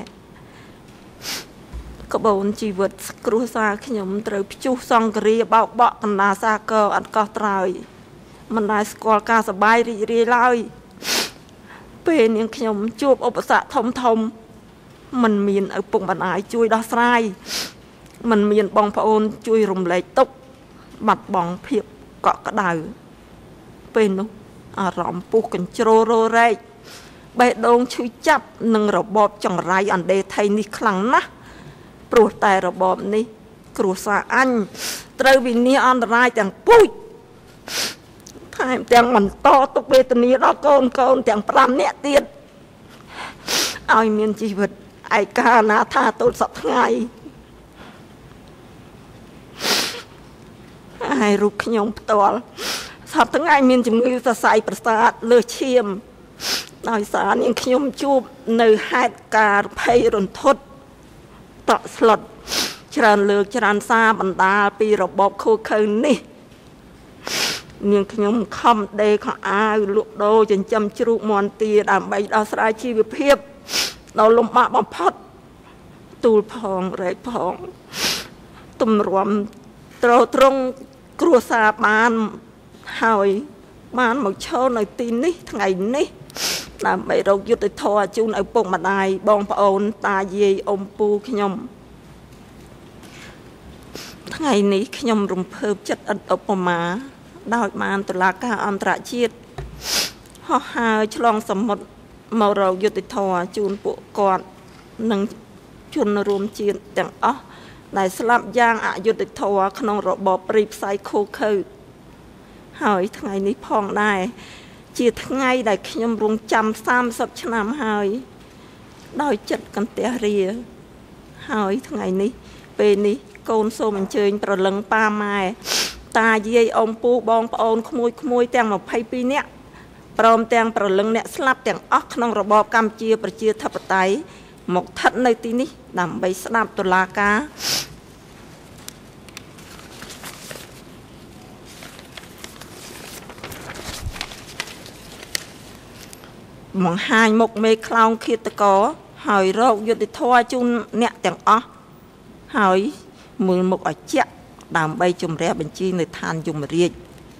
ក្បូនជីវិតគ្រួសារខ្ញុំត្រូវព្យុះសង្គ្រាបោកបក់កណ្ដាលសាគរអត់កោះត្រើយមិនដែលស្គាល់ការសប្បាយរីករាយឡើយពេលនាងខ្ញុំជួបឧបសគ្គធំមិនមានឪពុកម្ដាយជួយដោះស្រាយមិនមានបងប្អូនជួយរំលែកទុក្ខបាត់បង់ភាពកក់ក្ដៅពេលនោះអារម្មណ៍ពុះកញ្ជ្រោររែកបេះដូងឈឺចាប់នឹងរបបចង្រៃអណ្ដេថៃនេះខ្លាំងណាស់ព្រោះតែរបបនេះគ្រួសារអញត្រូវវិនាសអន្តរាយទាំងពូជថែមទាំងបន្តទុក្ខវេទនាដល់កូនទាំង5នាក់ទៀតឲ្យមានជីវិតឯកាអនាថាទល់សពថ្ងៃហើយរូបខ្ញុំផ្ទាល់សពថ្ងៃមានជំងឺសរសៃប្រសាទលើសឈាមដោយសារនាងខ្ញុំជួបនៅហេតុការណ៍ភ័យរន្ធត់តក់ស្លុតច្រើនលើកច្រើនសារបណ្ដាលពីរបបខូខើនេះនាងខ្ញុំខំដេកខោអាវលក់ដូរចិញ្ចឹមជ្រូកមាន់ទាដើម្បីដោះស្រាយជីវភាពដល់លំបាកបំផុតទូលផងរែកផងទម្រាំត្រង់គ្រួសារបានហើយបានមកឈរនៅទីនេះថ្ងៃនេះដើម្បីរកយុត្តិធម៌ជូនឪពុកម្ដាយបងប្អូនតាយាយអ៊ំពូខ្ញុំថ្ងៃនេះខ្ញុំរំភើបចិត្តឥតឧបមាដោយបានតុលាការអន្តរជាតិហោះហើរឆ្លងសមុទ្រមករកយុត្តិធម៌ជូនពួកគាត់និងជនរួមជាតិទាំងអស់ដែលស្លាប់យ៉ាងអយុត្តិធម៌ក្នុងរបបព្រីផ្សៃខូខើហើយថ្ងៃនេះផងដែរជាថ្ងៃដែលខ្ញុំរងចាំ30ឆ្នាំហើយដោយចិត្តកន្ទះរាហើយថ្ងៃនេះពេលនេះកូនសូមអញ្ជើញប្រលឹងប៉ាម៉ែតាយាយអ៊ំពូបងប្អូនក្មួយទាំង22នាក់ព្រមទាំងប្រលឹងអ្នកស្លាប់ទាំងអស់ក្នុងរបបកម្ពុជាប្រជាធិបតេយ្យមកស្ថិតនៅទីនេះដើម្បីស្ដាប់តុលាការបង្ហាញមុខមេខ្លោងឃាតករហើយរកយុត្តិធម៌ជូនអ្នកទាំងអស់ហើយមើលមុខឲ្យជាក់ដើម្បីជំរះបញ្ជីនៅឋានយមរាជ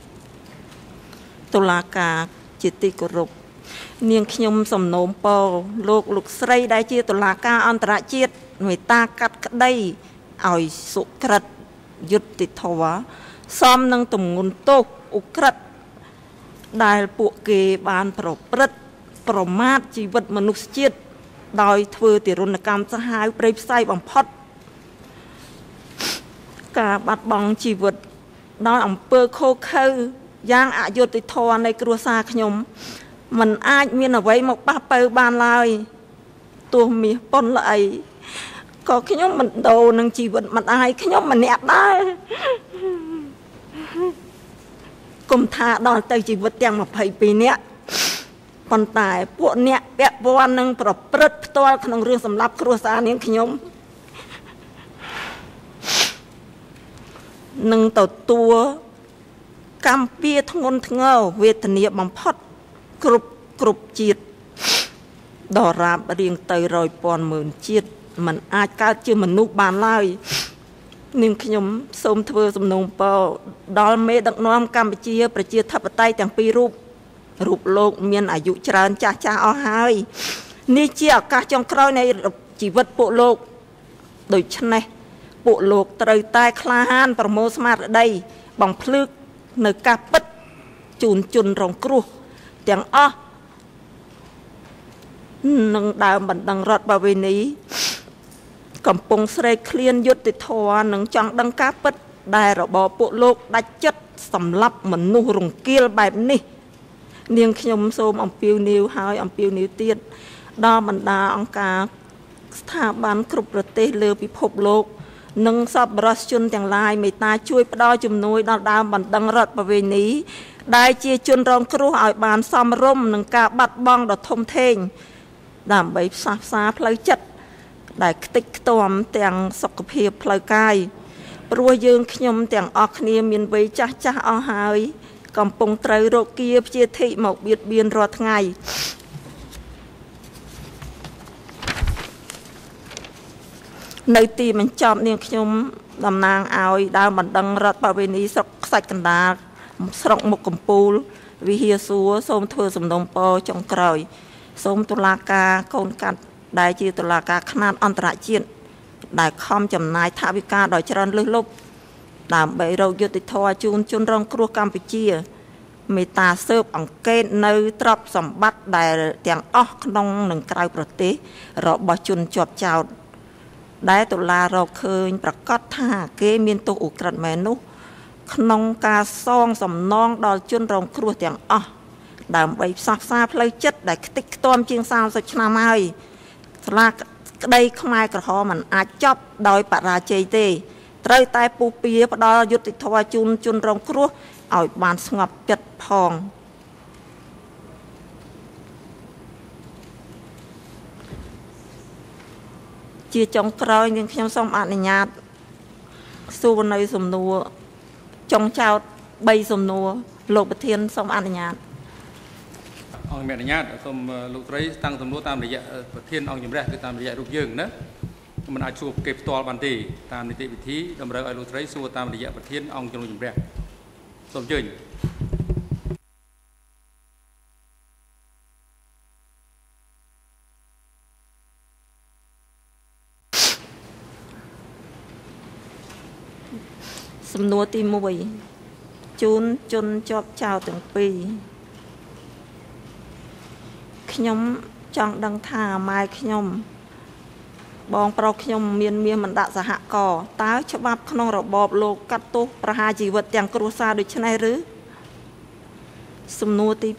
តុលាការជាទីគោរពនាងខ្ញុំសំណូមពរលោកស្រីដែលជាតុលាការអន្តរជាតិមេត្តាកាត់ក្តីឲ្យសុក្រិតយុត្តិធម៌សមនឹងទម្ងន់ទោសឧក្រិដ្ឋដែលពួកគេបានប្រព្រឹត្តប្រមាថជីវិតមនុស្សជាតិដោយធ្វើទារុណកម្មសាហាវព្រៃផ្សៃបំផុតការបាត់បង់ជីវិតដោយអំពើខូខើយ៉ាងអយុត្តិធម៌នៃគ្រួសារខ្ញុំមិនអាចមានអ្វីមកប៉ះប៉ូវបានឡើយตัวมีปนละไอก็ขยมมันโดนังชีวิตมันอายขยมมันแนบได้กุมท่าดอนเตยชีวิตยังมา20 ปีเนี้ยปนตายพวกเนี้ยแปะวันนึงประพฤติตัวขนมเรื่องสำหรับครัวซาเนี้ยขยมนึงตัวกำเปียทงนทงเงาเวทเนียบังพอดกรุบจีดดอราบเรียงเตยรอยปอนหมื่นจีดมันอาจก้าวชื่อมนุษย์บานไล่นิ่งขยมสมทเวสมนงเปาดอลเมดักน้อมกัมพูชีประเจียทับไตแต่งปีรูปโลกเมียนอายุจราจ้าเอาหายนี่เจียกาจงครอยในชีวิตปุโลกโดยชนะปุโลกเตยตายคลานประโมสมาร์ได้บังพลึกในกาปัดจุนรองครูแต่งอ้อนังดาวบันดังรถบาเวนีกำปงเสยเคลียนยุติทวานังจังดังกาปัดได้ระบอบปุโลกได้จัดสำลับเหมือนนูรงเกียลแบบนี้เนียงขยมโสมอัมพิวนิวหายอัมพิวนิวเตียนดาบันดาองกาสถาบันครุประเทศเลือพิภพโลกนังสับรัสจุนแต่งลายไม่ตาช่วยปดอจุ่มนุยดาวบันดังรถบาเวนีได้เจียจุนรองครูอ่อยบานซ้ำร่มนังกาบัดบ้องดอกทมเทงดามใบซาพลายจัดได้ติดตอมแต่งสกปรกพลายกายปรัวยืงขยมแต่งออกเนียมีนใบจ้าเอาหายกำปงไตรโรเกียเจียทิหมกเบียดเบียนรอดไงในตีมันจอมเนียงขยมดำนางเอาดาวบันดังรัดปาเวนีสกใส่กันดาสกหมกกำปูลวิเฮียซัวส้มเธอสมนงปอจงกรอยส้มตุลากาโกนกัดได้จีตุลากาขนาดอันตรายจีนได้คอมจำนายทาวิกาดอยจรันลึกลบดามใบเรายุติทวจุนรองครัวกัมพูชีเมตาเสิร์ฟอังเกตในตรับสมบัติได้เตียงอ้อกนองหนึ่งกลายประเทศเราบจุนจวบเจ้าได้ตุลาเราเคยประกอบท่าเกมีนตัวอุกฤษแมนุขนองกาซองสำนองดอจุนรองครัวเตียงอ้อดามใบซาพลายจัดได้ติดตอมจิงสาวสัชนาไม้สลากได้ขมายกระหอมันอาจจับโดยปราเจเตไตรตายปูเปียปดอยุติทวจุนรองครัวเอาบานสงบจัดพองเจียจงกรอยยังขยมส้มอนุญาตสู้ในสมนัวจงเจ้าใบสมนัวโลกประเทศส้มอนุญาตអង្គមានអនុញ្ញាតសូមលោកស្រីតាំងសំណួរតាមរយៈប្រធានអង្គជំរះគឺតាមរយៈរូបយើងណាមិនអាចសួរគេផ្ទាល់បានទេតាមនីតិវិធីតម្រូវឲ្យលោកស្រីសួរតាមរយៈប្រធានអង្គជំរះសូមអញ្ជើញសំណួរទី1ជូនជនជាប់ចោលទាំងពីរខ្ញុំចង់ដឹងថាម៉ែខ្ញុំបងប្រុសខ្ញុំមានមិនដាក់សហគមន៍តើច្បាប់ក្នុងរបបលោកកាត់ទោសប្រហារជីវិតទាំងគ្រួសារដូចនេះឬសំណួរទី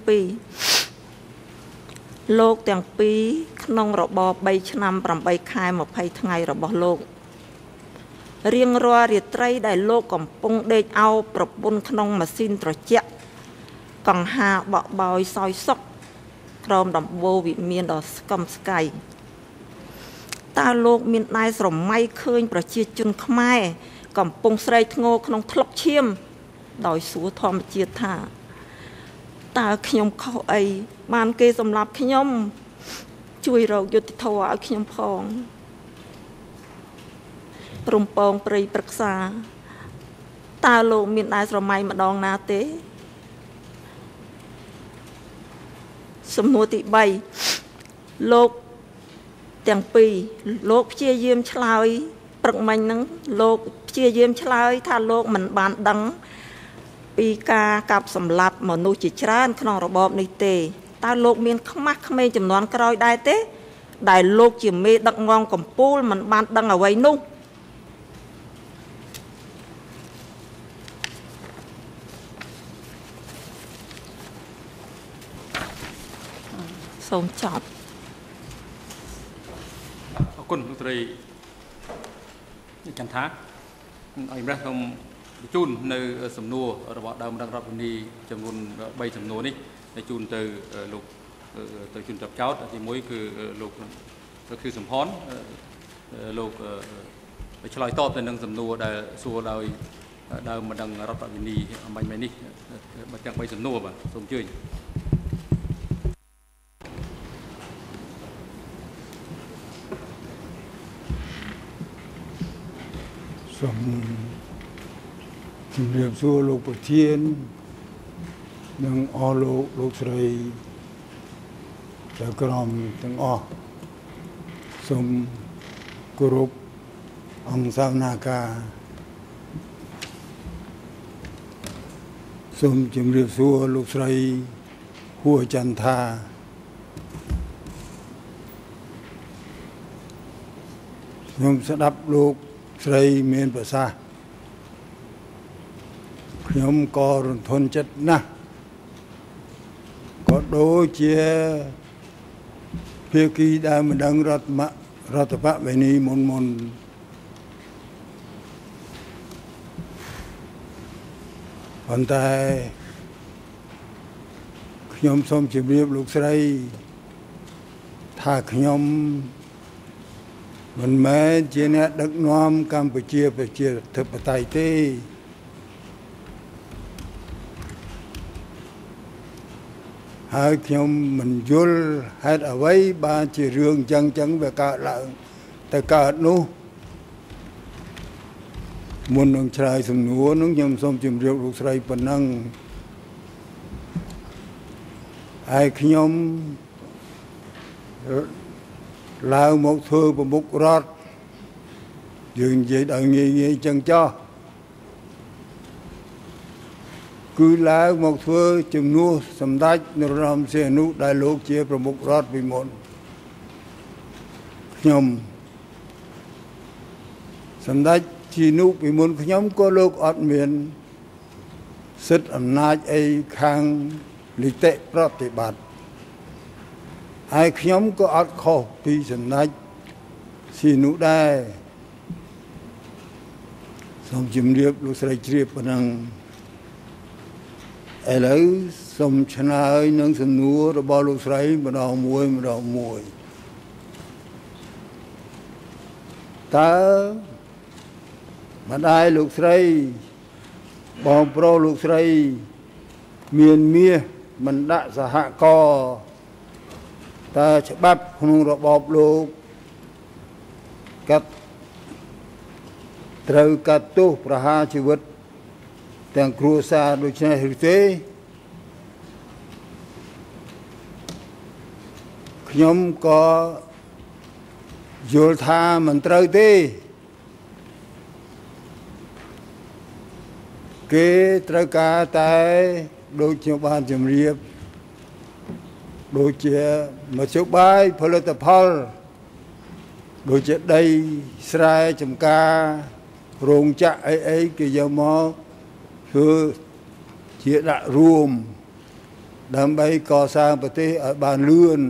2លោកទាំងពីរក្នុងរបប3ឆ្នាំ8ខែ20ថ្ងៃរបស់លោករៀងរាល់រាត្រីដែលលោកកំពុងដេកអោបប្រពន្ធក្នុងម៉ាស៊ីនត្រជាក់កង្ហាបក់បោយសោយសុកក្រមដំបូលវិមានដ៏ស្គមស្កៃតើលោកមានដៃស្រមៃឃើញប្រជាជនខ្មែរកំពុងស្រែកធ្ងោក្នុងថ្លុកឈាមដោយសួរធម្មជាតិថាតើខ្ញុំខុសអីបានគេសម្លាប់ខ្ញុំជួយរកយុត្តិធម៌ឲ្យខ្ញុំផងព្រំពងព្រៃប្រឹក្សាតើលោកមានដៃស្រមៃម្ដងណាទេសំណួរទី3លោកទាំងពីរលោកព្យាយាមឆ្លើយព្រឹកមិញហ្នឹងលោកព្យាយាមឆ្លើយថាលោកមិនបានដឹងពីការកាប់សម្លាប់មនុស្សជាច្រើនក្នុងរបបនេះទេតើលោកមានខ្មាស់ក្មេងចំនួនក្រោយដែរទេដែលលោកជាមេដឹកនាំកម្ពុជាមិនបានដឹងអ្វីនោះសូមចប់คุณลูกตรีจันทาอันนี้ผมจูนในสำนวนระบบดาวดังรับวันนี้จำนวนใบสำนวนนี้ในจูนtừลูกtừจูนจับเจ้าที่มุ้ยคือลูกคือสมพรลูกไปฉลอยตอบในหนังสำนวนได้สัวดาวมาดังรับวันนี้ใบไม้นี้มาจากใบสำนวนบ่สมชื่อสมเรียบสู้ลูกประเทียนนังอลูกสไรจะกรอมตั้งสมกรุบองสาวนากาสมจิมเรียบสู้ลูกสไรหัวจันทาสมสดับลูกสไรเมียนภาษาขยมกอรุนทนจัดนะก็โดยเชียเพียกีได้มาดังรัฐบะแบบนี้มนคนไทยขยมสมจิมเรียบลูกสไรถ้าขยมมันแม้เจเนดักน้อมกัมพูชีไปเชียเทปไตเต้หากขยมมันยุลให้เอาไว้บาจีเรื่องจังแบบกาละแต่กาโนมุนองชายสมนัวน้องยมสมจิมเรียบลูกสไรปนังไอ้ขยมลาวmột thơ và một rót dường vậy đời nghe chân cho cứ lาวmột thơ chừng nua sầm đách nô ram xe nụ đại lục chia và một rót vì một nhom sầm đách chi nụ vì một nhóm có lục ọt miền sức ẩm nát ấy khang lý tệ rót tệ bạtไอ้ขยมก็อัดคอปีสนัยสีนุได้สมจิมเรียบลูกสไรเรียบปนังไอ้เลยสมชนะไอ้นังสนุระบาลูกสไรมาดาวมวยแต่มาได้ลูกสไรบอมโปรลูกสไรเมียนเมียมันด่าสหกอแต่ฉบับของระบอบโลกกับตรึกกัดตุประหารชีวิตแต่งครัวซาโดยใช้หิเตขยมก็โยธามันตรึกเตเกตรึกกาแต่โดยชาวบ้านจำเรียบโดยเฉมาชกบายผลิตภัณฑ์โดยเฉได้สลายจำกาโรงจะไอ้กิจมอคือเจียดรวมดำไปก่อสร้างประเทศบ้านเรือน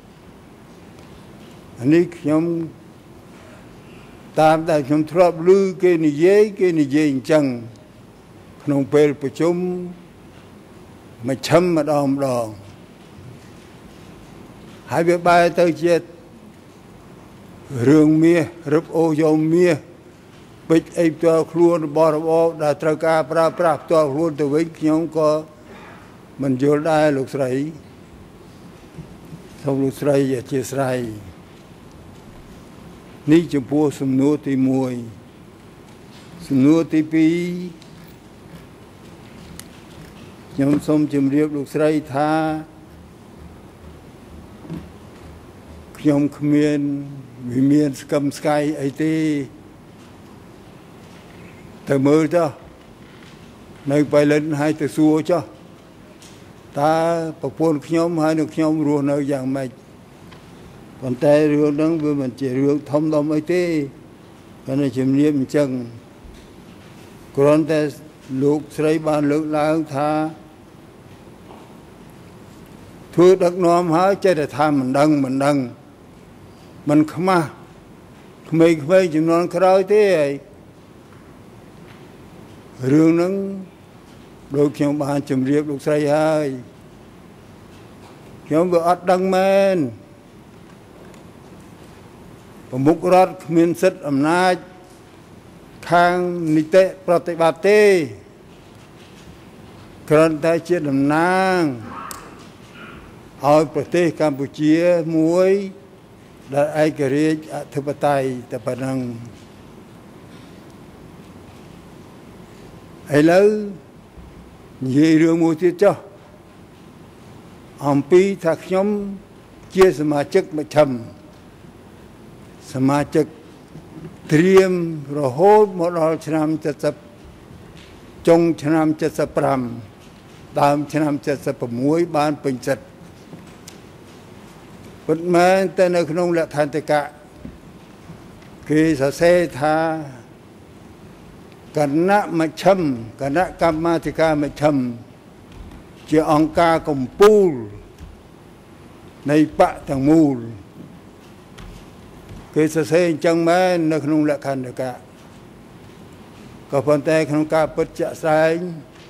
อันนี้ยมตามแต่ยมทรอบลือเกนิเยจังขนมเปรประชุมมาช้ำมาดองหายไปไปเตยเจ็ดเรื่องเมียรับโอยมเมียปิดไอ้ตัวครัวบอระบอดาตรกาปราตัวครัวตัววิ่งขยมก็มันโยนได้ลูกใส่ทำลูกใส่อย่าเจียใส่นี่จะพูดสมนุติมวยสมนุติปียมสมจำเรียบลูกใส่ท่ายมขมีนวิเมียนสกัมสกายไอตีแต่มือจ้ะในไปเล่นให้แต่ซัวจ้ะตาประพนขยมให้นึกขยมรัวในอย่างไม่còn tay rương đó vừa mình chỉ rương thông đồng ấy thế cái này chìm niệm chân còn tay lục xây bàn lục lang tha thưa đất nôm hái chơi để tham mình đăng mình khăm ក្មេងៗចំនួនក្រោយទេហើយរឿងហ្នឹងដូចខ្ញុំបានជម្រាបលោកស្រីហើយខ្ញុំក៏អត់ដឹងមែនប្រមុខរដ្ឋគ្មានសិទ្ធិអំណាចខាងនីតិប្រតិបត្តិទេគ្រាន់តែជាតំណាងឲ្យប្រទេសកម្ពុជាមួយដែលឯករាជ្យអធិបតេយ្យតែប៉ុណ្ណឹងឥឡូវនិយាយរឿងមួយទៀតចុះអំពីថាខ្ញុំជាសមាជិកមជ្ឈិមសមាជិកត្រៀមរហូតមកដល់ឆ្នាំ70ចុងឆ្នាំ75ដើមឆ្នាំ76បានពេញសិទ្ធិពិតមែនតែនៅក្នុងលក្ខន្តិកៈគេសរសេរថាគណៈមជ្ឈិមគណៈកម្មាធិការមជ្ឈិមជាអង្គការកម្ពុជានៃបកទាំងមូលគេសរសេរអញ្ចឹងមែននៅក្នុងលក្ខន្តិកៈក៏ប៉ុន្តែក្នុងការពិតជាក់ស្ដែង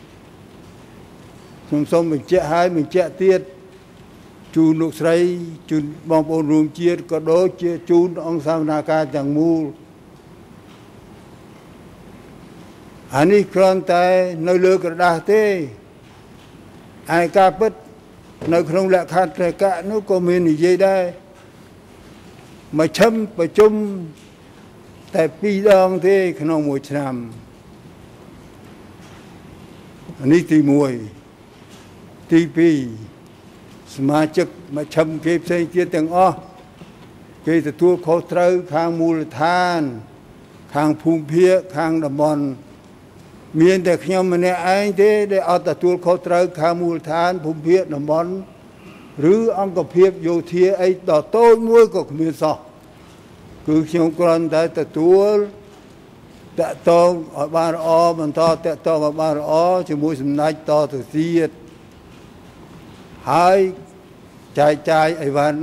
ខ្ញុំសូមបញ្ជាក់ឲ្យបញ្ជាក់ទៀតជូនលោកស្រីជូនបងប្អូនរួមជាតិក៏ដូចជាជូនអង្គសវនាការទាំងមូលអានេះគ្រាន់តែនៅលើក្រដាសទេឯការពិតនៅក្នុងលក្ខន្តិកៈនោះក៏មាននិយាយដែរមជ្ឈិមប្រជុំតែ2ដងទេក្នុងមួយឆ្នាំនេះទី1ទី2សមាជិកមជ្ឈិមគេផ្សេងទៀតទាំងអស់គេទទួលខុសត្រូវខាងមូលដ្ឋានខាងភូមិភាគខាងតំបន់មានតែខ្ញុំម្នាក់ឯងទេដែលអត់ទទួលខុសត្រូវខាងមូលដ្ឋានភូមិភាគតំបន់ឬអង្គភាពយោធាអីដល់តូចមួយក៏គ្មានសោះគឺខ្ញុំគ្រាន់តែទទួលតកតងឲ្យបានល្អបន្តតកតងឲ្យបានល្អជាមួយសម្ដេចតទៅទៀតហើយចែកចាយអីវ៉ាន់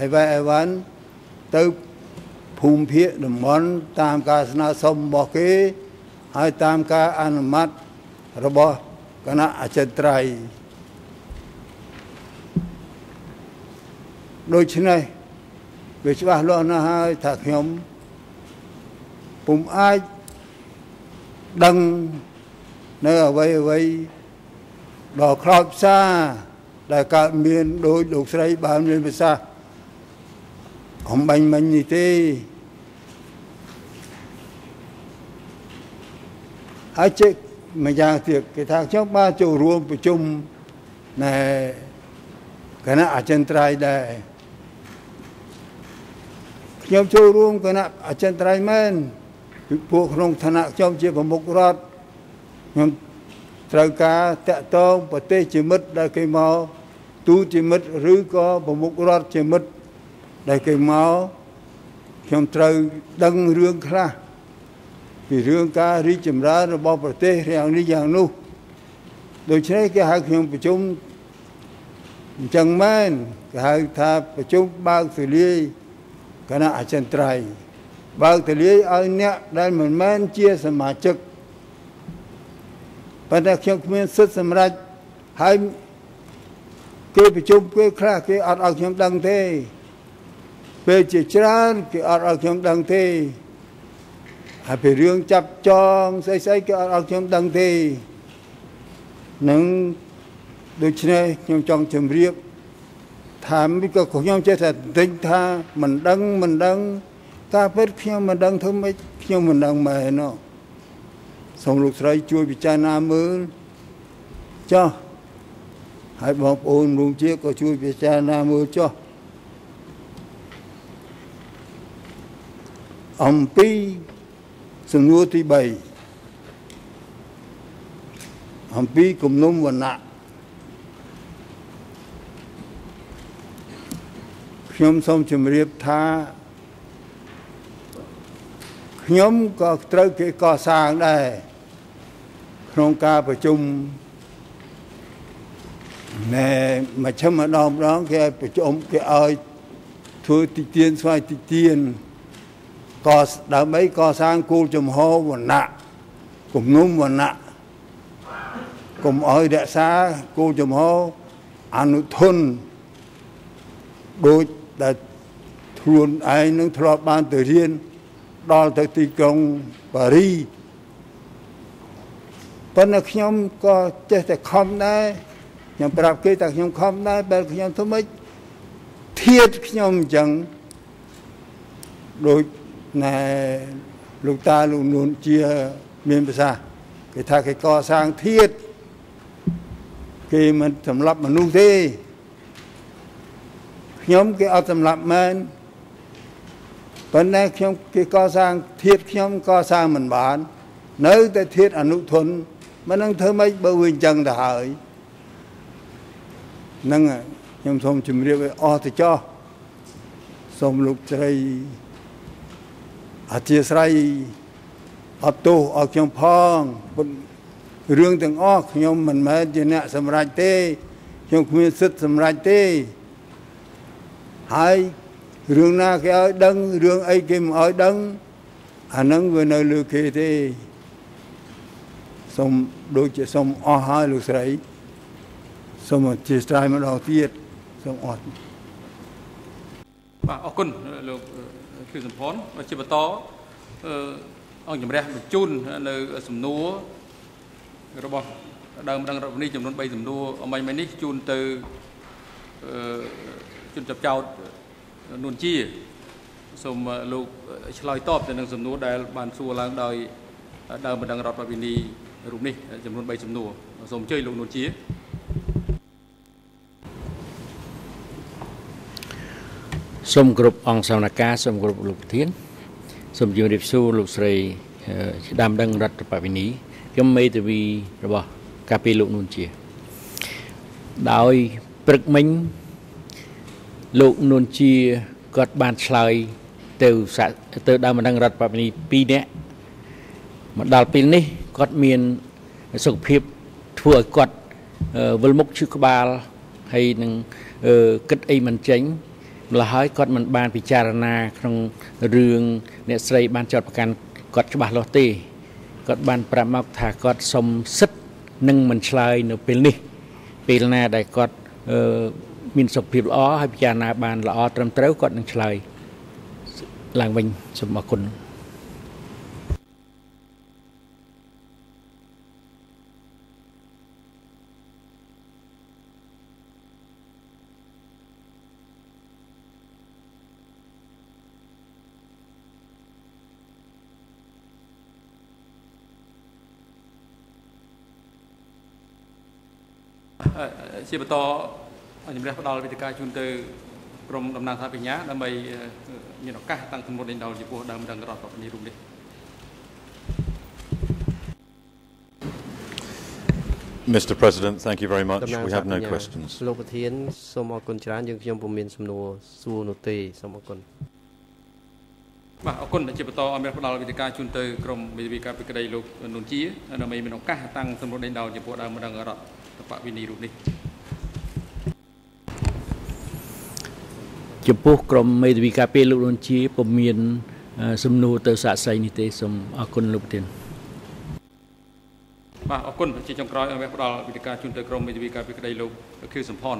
ទៅភូមិភាគតំបន់តាមការស្នើសុំរបស់គេហើយតាមការអនុម័តរបស់គណៈអចិន្ត្រៃយ៍ដូច្នេះវាច្បាស់លាស់ណាស់ហើយថាខ្ញុំពុំអាចដឹងនៅអ្វីដល់ខ្លោចផ្សាដែលកើតមានដោយលោកស្រីបានមានប្រសាសន៍អំបញ្ញមិញនេះទេហើយជិះម្យ៉ាងទៀតគេថាខ្ញុំបានចូលរួមប្រជុំនៃគណៈអចិន្ត្រៃយ៍ដែរខ្ញុំចូលរួមគណៈអចិន្ត្រៃយ៍មែនពីពួកក្នុងឋានៈខ្ញុំជាប្រមុខរដ្ឋខ្ញុំត្រូវការតាក់ទងប្រទេសជាមិត្តដែលគេមកទូតជាមិត្តឬក៏ប្រមុខរដ្ឋជាមិត្តដែលគេមកខ្ញុំត្រូវដឹងរឿងខ្លះពីរឿងការរីកចម្រើនរបស់ប្រទេសយ៉ាងនេះយ៉ាងនោះដូច្នេះគេហៅខ្ញុំប្រជុំអញ្ចឹងមែនគេហៅថាប្រជុំបើកទូលាយគណៈអចិន្ត្រៃយ៍បើកទូលាយឲ្យអ្នកដែលមិនមែនជាសមាជិកប៉ុន្តែខ្ញុំគ្មានសិទ្ធិសម្រេចហើយគេប្រជុំគេខ្លះគេអត់ឲ្យខ្ញុំដឹងទេពេលជាច្រើនគេអត់ឲ្យខ្ញុំដឹងទេហើយពីរឿងចាប់ចងស្អីគេអត់ឲ្យខ្ញុំដឹងទេនឹងដូច្នេះខ្ញុំចង់ជម្រាបថាមិនក៏ខ្ញុំចេះតែទិញថាមិនដឹងការពិតខ្ញុំមិនដឹងធ្វើម៉េចខ្ញុំមិនដឹងមែនណោះសូមលោកស្រីជួយពិចារណាមើលចុះហើយបងប្អូនរួមជាតិក៏ជួយពិចារណាមើលចុះអំពីសំណួរទី3អំពីគំនុំវណ្ណៈខ្ញុំសូមជម្រាបថាខ្ញុំក៏ត្រូវគេកសាងដែរក្នុងការប្រជុំណែមជ្ឈិមម្ដងគេប្រជុំគេឲ្យធ្វើទីទានស្វ័យទីទានก็ดำไปก่อสร้างกูจมโหวันนะกลุ่มนุ่มวันนะกลุ่มอ้อยเดชากูจมโหอนุทุนโดยแต่ทวนไอ้นึงทรอบบ้านตื่นเรียนดอลตึกตีกรงปารีปนขยมก็จะแต่คำได้ยังปรับเกตักยมคำได้แบบขยมทำไมเทียดขยมจังโดยในลูกตาลูกนุนเจียเมียนภาษาqueถ้าแกก่อสร้างเทียดqueมันสำหรับมนุษย์ที่ขยมแกเอาสำหรับมันปัญหาขยมแกก่อสร้างเทียดขยมก่อสร้างมันบานเนื้อแต่เทียดอนุทนมันนั่งเธอไม่เบื่อจังได้นั่งยมสมจุมเรียกว่าอตจ้าสมลูกใจอาเจียสไรอับโตออกยมพองเรื่องต่างออกยมมันมาเจเนสำราญเต้ยมมีสิทธิ์สำราญเต้หายเรื่องน่าแกเอาดังเรื่องไอ้เกมเอาดังอันนั้นเวนัยลูกเต้สมโดยจะสมอ้อหายลูกใส่สมจิตใจมันเอาเทียดสมอดขอบคุณลูกคือสมพรจิบต่อông chấm rẽ chun nơi sầm núa rồi bỏ đang đi chấm núi bay sầm núa ông bay ní chun từ chun chập chào nuôn chi sầm lục lòi top từ đường sầm núa đại bàn xua lang đời đang mình đang rọt vào bên đi rụng đi chấm núi bay sầm núa sầm chơi lục nuôn chi sầm group ông sao naka sầm group lục thiênสมยูนิฟซูลูกสรีดำดังรัฐปวินีก็ไม่ตัววีระบกาเปลูกนุนเชียโดยปรึกมิงลูกนุนเชียกอดบานชลายเติดดำดังรัฐปวินีปีนี้มาดาลปีนี้กอดเมียนสุขภาพทั่วกอดวลมุกชุกบาลให้หนึ่งกิดไอมันเจ๋งlà hỏi con mình ban picharana trong rừng nè xây ban chọnประกันกอดฉบับโลตีกอดbanประมอกถากอดสมสิทธิ์นึ่งมันชลายในปีนี้ปีหน้าได้กอดมินสุขภาพล้อให้พิจารณาบานล้อเติมเต้ากอดนึ่งชลายหลังวิ่งสมบูรณ์ชีพต่ออันนี้เรียกว่าดาววิทยาจุนเตอร์กรมดำน้ำทางปัญญาดำไปมีนกกาตั้งสมบูรณ์ในดาวจีบัวดำดังกระดอบนี้รุ่งดิ Mr. President, thank you very much. We have no questions. លោកប្រធានសូមអរគុណច្រើនយើងខ្ញុំពុំមានសំណួរសួរនោះទេសូមអរគុណបាទអរគុណជាបន្តអមរផ្ដល់វិទ្យាជូនទៅក្រុមវិទ្យាការពីក្តីលោកនុនជាដើម្បីមានឱកាសតាំងសម្រួលដេញដោលចំពោះដើមម្ដងរដ្ឋបវិនីរូបនេះចំពោះក្រុមមេធាវីការពីលោកនុនជាពុំមានសំណួរទៅសាកសីនេះទេសូមអរគុណលោកប្រធានបាទអរគុណជាចុងក្រោយអមរផ្ដល់វិទ្យាជូនទៅក្រុមមេធាវីការពីក្តីលោកខៀវសំផន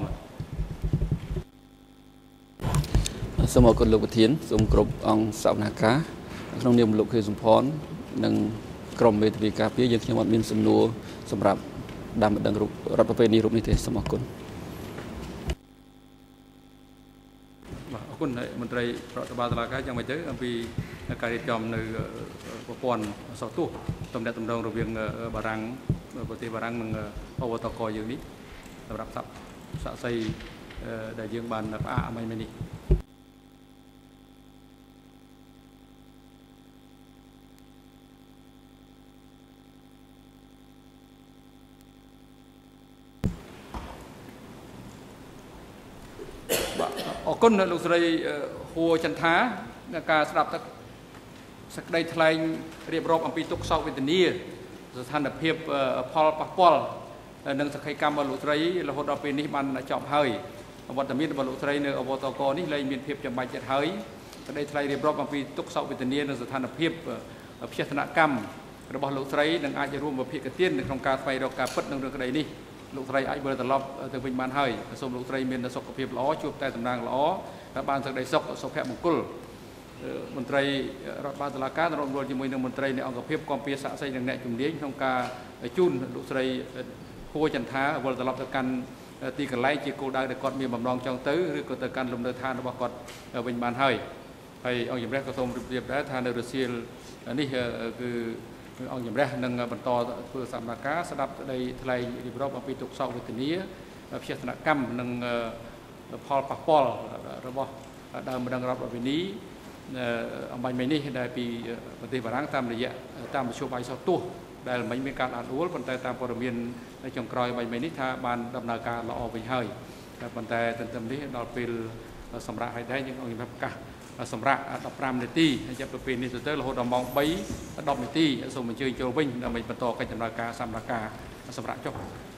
សូមអរគុណលោកប្រធានសូមគ្រប់អង្គសវនាការក្នុងនាមលោកខៀវសំផននិងក្រុមមេធាវីការពារយើងខ្ញុំអត់មានសំណួរសម្រាប់ដើមម្ដងរដ្ឋប្រពៃណីរូបនេះទេសូមអរគុណបាទអរគុណមន្ត្រីរដ្ឋបាលតុលាការយ៉ាងម៉េចទៅអំពីការរៀបចំនៅប្រព័ន្ធសោទស្សន៍ទំនាក់ទំនងរវាងបារាំងប្រទេសបារាំងនិងអវតកយើងនេះសម្រាប់សាកសីដែលយើងបានផ្អាកអមីនេះអរគុណលោកស្រីហួរចន្ទថាការស្ដាប់សក្តីថ្លែងរៀបរាប់អំពីទុក្ខសោកវេទនាស្ថានភាពផលប៉ះពាល់និងសក្ខីកម្មរបស់លោកស្រីរហូតដល់ពេលនេះបានចប់ហើយវត្តមានរបស់លោកស្រីនៅអវតកនេះលែងមានភាពចាំបាច់ទៀតហើយក្តីថ្លៃរៀបរាប់អំពីទុកសោកវេទនានិងស្ថានភាពភេទនកម្មរបស់លោកស្រីនឹងអាចរួមវិភាគទាននៅក្នុងការស្វែងរកការពិតនឹងរឿងក្តីនេះលោកស្រីអាចវិលត្រឡប់ទៅវិញបានហើយសូមលោកស្រីមានសុខភាពល្អជួបតែតំណាងល្អបានសេចក្តីសុខសុភមង្គលមន្ត្រីរដ្ឋបាលតុលាការរួមរួមជាមួយនឹងមន្ត្រីនៃអង្គភាពគាំពារសាក្សីនិងអ្នកជំនាញក្នុងការជូនលោកស្រីហួរចន្ទថាវិលត្រឡប់ទៅកាន់ទីកន្លែងជាគោលដៅដែលគាត់មានបំណងចង់ទៅឬក៏ទៅកាន់លំនៅឋានរបស់គាត់វិញបានហើយអង្គជំរះក៏សូមរៀបដែរថានៅរសៀលនេះគឺអង្គជំរះនឹងបន្តធ្វើសកម្មភាពស្ដាប់ក្តីថ្លែងរៀបរាប់អំពីទុក្ខសោកវេទនាភេទនកម្មនិងផលប៉ះពាល់របស់ដើមម្ដងរដ្ឋវិនីអំបញ្ញមិញនេះដែលពីប្រទេសបារាំងតាមរយៈតាមវិទ្យុបាយសោះទោះដែលមិញមានការអានអួលប៉ុន្តែតាមព័ត៌មានចុងក្រោយមិញនេះថាបានដំណើរការល្អវិញហើយប៉ុន្តែទន្ទឹមនេះដល់ពេលសម្រាប់ឲ្យដែរយើងអង្គប្រកាសសម្រាប់15នាទីហើយចាប់ពីពេលនេះទៅរហូតដល់ម៉ោង3 10នាទីសូមអញ្ជើញចូលវិញដើម្បីបន្តកិច្ចដំណើរការសម្រាប់ចុះ